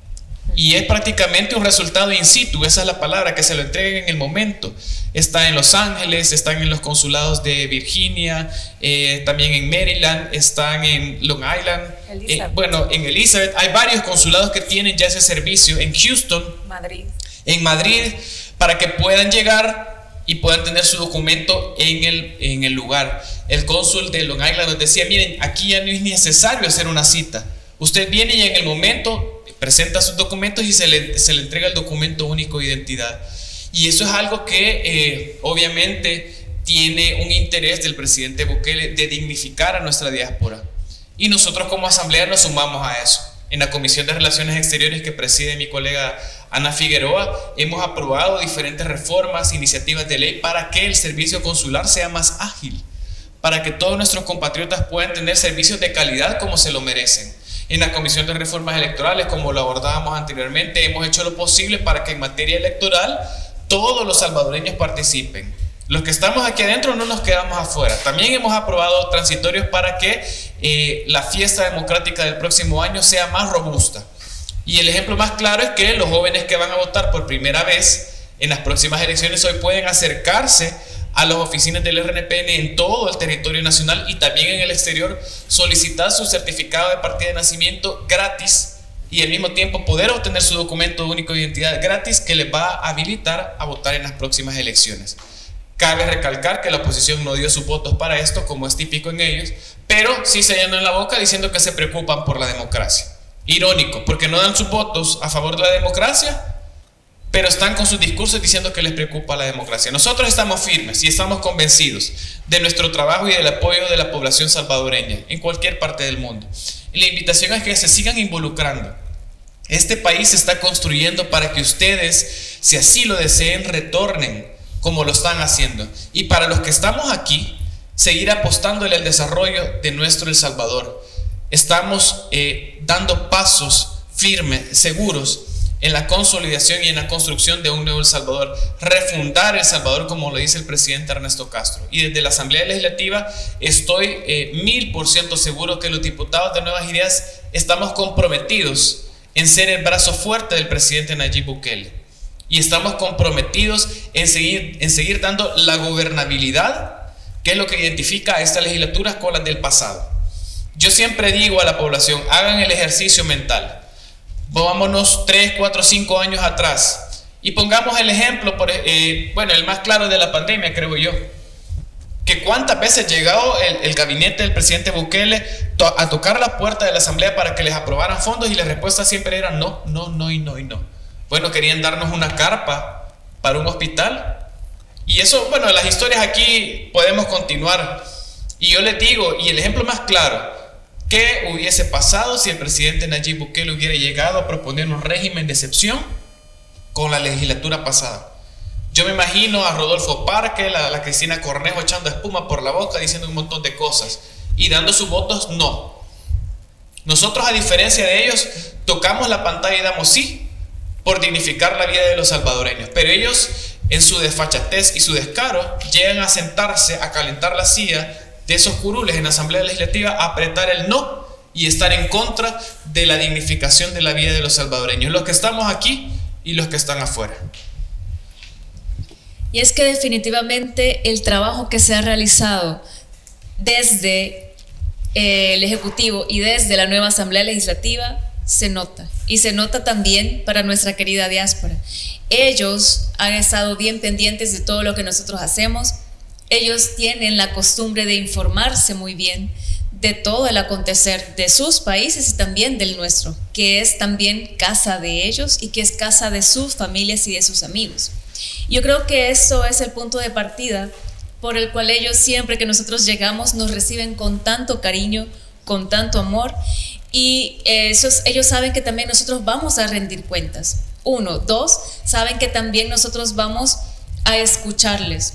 Y es prácticamente un resultado in situ, esa es la palabra, que se lo entreguen en el momento. Está en Los Ángeles, están en los consulados de Virginia, eh, también en Maryland, están en Long Island, eh, bueno, en Elizabeth. Hay varios consulados que tienen ya ese servicio, en Houston, Madrid. en Madrid, para que puedan llegar y puedan tener su documento en el, en el lugar. El cónsul de Long Island nos decía, miren, aquí ya no es necesario hacer una cita. Usted viene y en el momento presenta sus documentos y se le, se le entrega el documento único de identidad. Y eso es algo que eh, obviamente tiene un interés del presidente Bukele de dignificar a nuestra diáspora. Y nosotros como asamblea nos sumamos a eso. En la Comisión de Relaciones Exteriores que preside mi colega Ana Figueroa, hemos aprobado diferentes reformas, iniciativas de ley para que el servicio consular sea más ágil, para que todos nuestros compatriotas puedan tener servicios de calidad como se lo merecen. En la Comisión de Reformas Electorales, como lo abordábamos anteriormente, hemos hecho lo posible para que en materia electoral todos los salvadoreños participen. Los que estamos aquí adentro no nos quedamos afuera. También hemos aprobado transitorios para que eh, la fiesta democrática del próximo año sea más robusta. Y el ejemplo más claro es que los jóvenes que van a votar por primera vez en las próximas elecciones hoy pueden acercarse a las oficinas del R N P N en todo el territorio nacional y también en el exterior, solicitar su certificado de partida de nacimiento gratis y al mismo tiempo poder obtener su documento único de identidad gratis que les va a habilitar a votar en las próximas elecciones. Cabe recalcar que la oposición no dio sus votos para esto, como es típico en ellos, pero sí se llenan la boca diciendo que se preocupan por la democracia. Irónico, porque no dan sus votos a favor de la democracia, pero están con sus discursos diciendo que les preocupa la democracia. Nosotros estamos firmes y estamos convencidos de nuestro trabajo y del apoyo de la población salvadoreña en cualquier parte del mundo. Y la invitación es que se sigan involucrando. Este país se está construyendo para que ustedes, si así lo deseen, retornen como lo están haciendo. Y para los que estamos aquí, seguir apostándole al desarrollo de nuestro El Salvador. Estamos eh, dando pasos firmes, seguros, en la consolidación y en la construcción de un nuevo El Salvador, refundar El Salvador como lo dice el presidente Ernesto Castro. Y desde la Asamblea Legislativa estoy eh, mil por ciento seguro que los diputados de Nuevas Ideas estamos comprometidos en ser el brazo fuerte del presidente Nayib Bukele. Y estamos comprometidos en seguir, en seguir dando la gobernabilidad, que es lo que identifica a estas legislaturas con las del pasado. Yo siempre digo a la población, hagan el ejercicio mental. Vámonos tres, cuatro, cinco años atrás y pongamos el ejemplo, por, eh, bueno, el más claro de la pandemia, creo yo, que cuántas veces llegó el, el gabinete del presidente Bukele to a tocar la puerta de la asamblea para que les aprobaran fondos y la respuesta siempre era no, no, no y no y no. Bueno, querían darnos una carpa para un hospital y eso, bueno, las historias aquí podemos continuar y yo les digo, y el ejemplo más claro, ¿qué hubiese pasado si el presidente Nayib Bukele hubiera llegado a proponer un régimen de excepción con la legislatura pasada? Yo me imagino a Rodolfo Parque, la, la Cristina Cornejo echando espuma por la boca, diciendo un montón de cosas y dando sus votos no. Nosotros, a diferencia de ellos, tocamos la pantalla y damos sí por dignificar la vida de los salvadoreños, pero ellos, en su desfachatez y su descaro, llegan a sentarse, a calentar la silla de esos curules en la Asamblea Legislativa, a apretar el no y estar en contra de la dignificación de la vida de los salvadoreños, los que estamos aquí y los que están afuera. Y es que definitivamente el trabajo que se ha realizado desde eh, el Ejecutivo y desde la nueva Asamblea Legislativa se nota, y se nota también para nuestra querida diáspora. Ellos han estado bien pendientes de todo lo que nosotros hacemos. Ellos tienen la costumbre de informarse muy bien de todo el acontecer de sus países y también del nuestro, que es también casa de ellos y que es casa de sus familias y de sus amigos. Yo creo que eso es el punto de partida por el cual ellos, siempre que nosotros llegamos, nos reciben con tanto cariño, con tanto amor, y eh, esos, ellos saben que también nosotros vamos a rendir cuentas. Uno, dos, saben que también nosotros vamos a escucharles,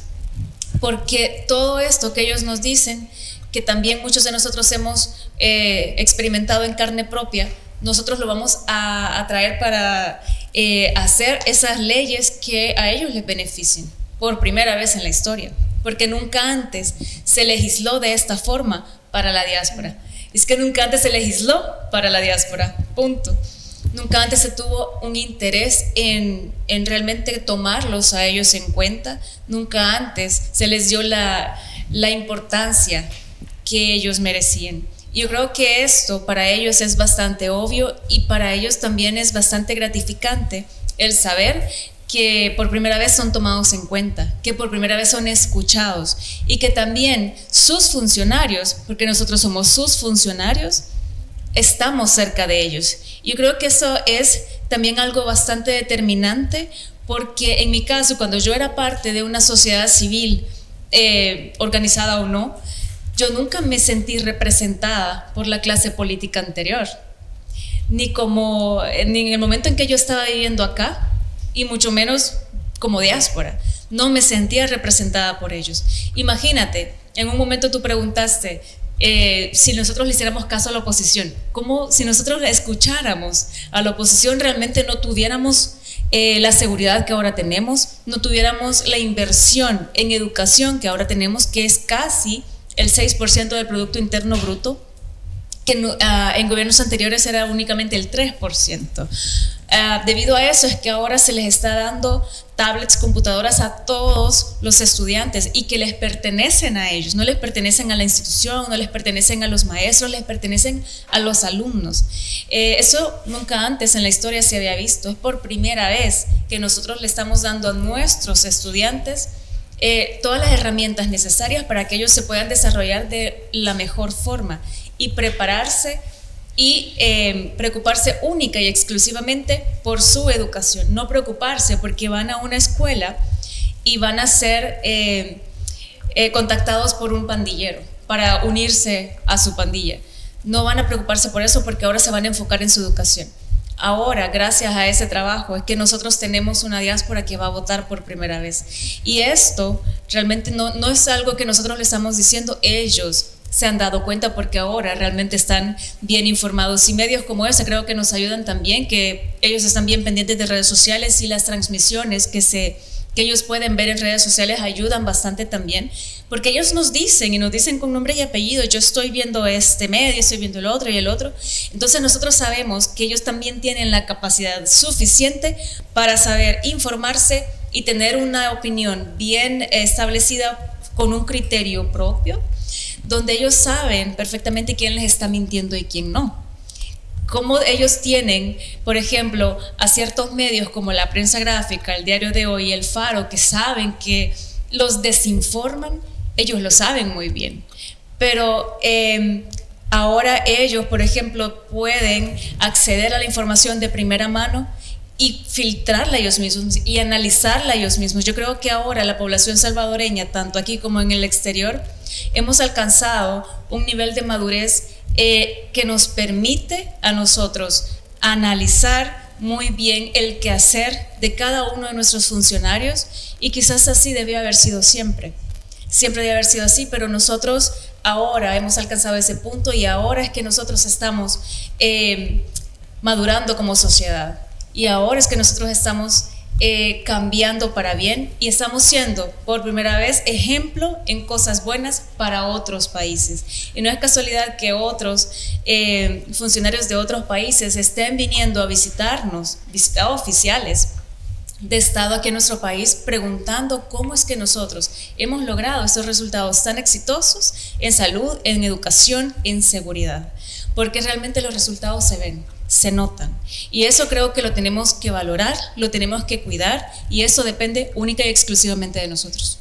porque todo esto que ellos nos dicen, que también muchos de nosotros hemos eh, experimentado en carne propia, nosotros lo vamos a, a traer para eh, hacer esas leyes que a ellos les beneficien por primera vez en la historia, porque nunca antes se legisló de esta forma para la diáspora. Es que nunca antes se legisló para la diáspora, punto. Nunca antes se tuvo un interés en, en realmente tomarlos a ellos en cuenta, nunca antes se les dio la, la importancia que ellos merecían. Yo creo que esto para ellos es bastante obvio, y para ellos también es bastante gratificante el saber que por primera vez son tomados en cuenta, que por primera vez son escuchados, y que también sus funcionarios, porque nosotros somos sus funcionarios, estamos cerca de ellos. Yo creo que eso es también algo bastante determinante, porque en mi caso, cuando yo era parte de una sociedad civil, eh, organizada o no, yo nunca me sentí representada por la clase política anterior, ni, como, ni en el momento en que yo estaba viviendo acá, y mucho menos como diáspora. No me sentía representada por ellos. Imagínate, en un momento tú preguntaste eh, si nosotros le hiciéramos caso a la oposición, como si nosotros le escucháramos a la oposición, realmente no tuviéramos eh, la seguridad que ahora tenemos, no tuviéramos la inversión en educación que ahora tenemos, que es casi el seis por ciento del Producto Interno Bruto, que no, uh, en gobiernos anteriores era únicamente el tres por ciento. Uh, debido a eso es que ahora se les está dando tablets, computadoras a todos los estudiantes, y que les pertenecen a ellos, no les pertenecen a la institución, no les pertenecen a los maestros, les pertenecen a los alumnos. Eh, eso nunca antes en la historia se había visto. Es por primera vez que nosotros le estamos dando a nuestros estudiantes eh, todas las herramientas necesarias para que ellos se puedan desarrollar de la mejor forma y prepararse y eh, preocuparse única y exclusivamente por su educación, no preocuparse porque van a una escuela y van a ser eh, eh, contactados por un pandillero para unirse a su pandilla. No van a preocuparse por eso, porque ahora se van a enfocar en su educación. Ahora, gracias a ese trabajo, es que nosotros tenemos una diáspora que va a votar por primera vez. Y esto realmente no, no es algo que nosotros le estamos diciendo, ellos se han dado cuenta porque ahora realmente están bien informados, y medios como ese creo que nos ayudan también, que ellos están bien pendientes de redes sociales, y las transmisiones que, se, que ellos pueden ver en redes sociales ayudan bastante también, porque ellos nos dicen y nos dicen con nombre y apellido, yo estoy viendo este medio, estoy viendo el otro y el otro. Entonces nosotros sabemos que ellos también tienen la capacidad suficiente para saber informarse y tener una opinión bien establecida con un criterio propio, donde ellos saben perfectamente quién les está mintiendo y quién no. Como ellos tienen, por ejemplo, a ciertos medios como la Prensa Gráfica, el Diario de Hoy, el Faro, que saben que los desinforman, ellos lo saben muy bien. Pero eh, ahora ellos, por ejemplo, pueden acceder a la información de primera mano y filtrarla ellos mismos y analizarla ellos mismos. Yo creo que ahora la población salvadoreña, tanto aquí como en el exterior, hemos alcanzado un nivel de madurez eh, que nos permite a nosotros analizar muy bien el quehacer de cada uno de nuestros funcionarios, y quizás así debió haber sido siempre. Siempre debe haber sido así, pero nosotros ahora hemos alcanzado ese punto, y ahora es que nosotros estamos eh, madurando como sociedad. Y ahora es que nosotros estamos eh, cambiando para bien, y estamos siendo por primera vez ejemplo en cosas buenas para otros países. Y no es casualidad que otros eh, funcionarios de otros países estén viniendo a visitarnos, visitados oficiales de Estado aquí en nuestro país, preguntando cómo es que nosotros hemos logrado estos resultados tan exitosos en salud, en educación, en seguridad. Porque realmente los resultados se ven, se notan, y eso creo que lo tenemos que valorar, lo tenemos que cuidar, y eso depende única y exclusivamente de nosotros.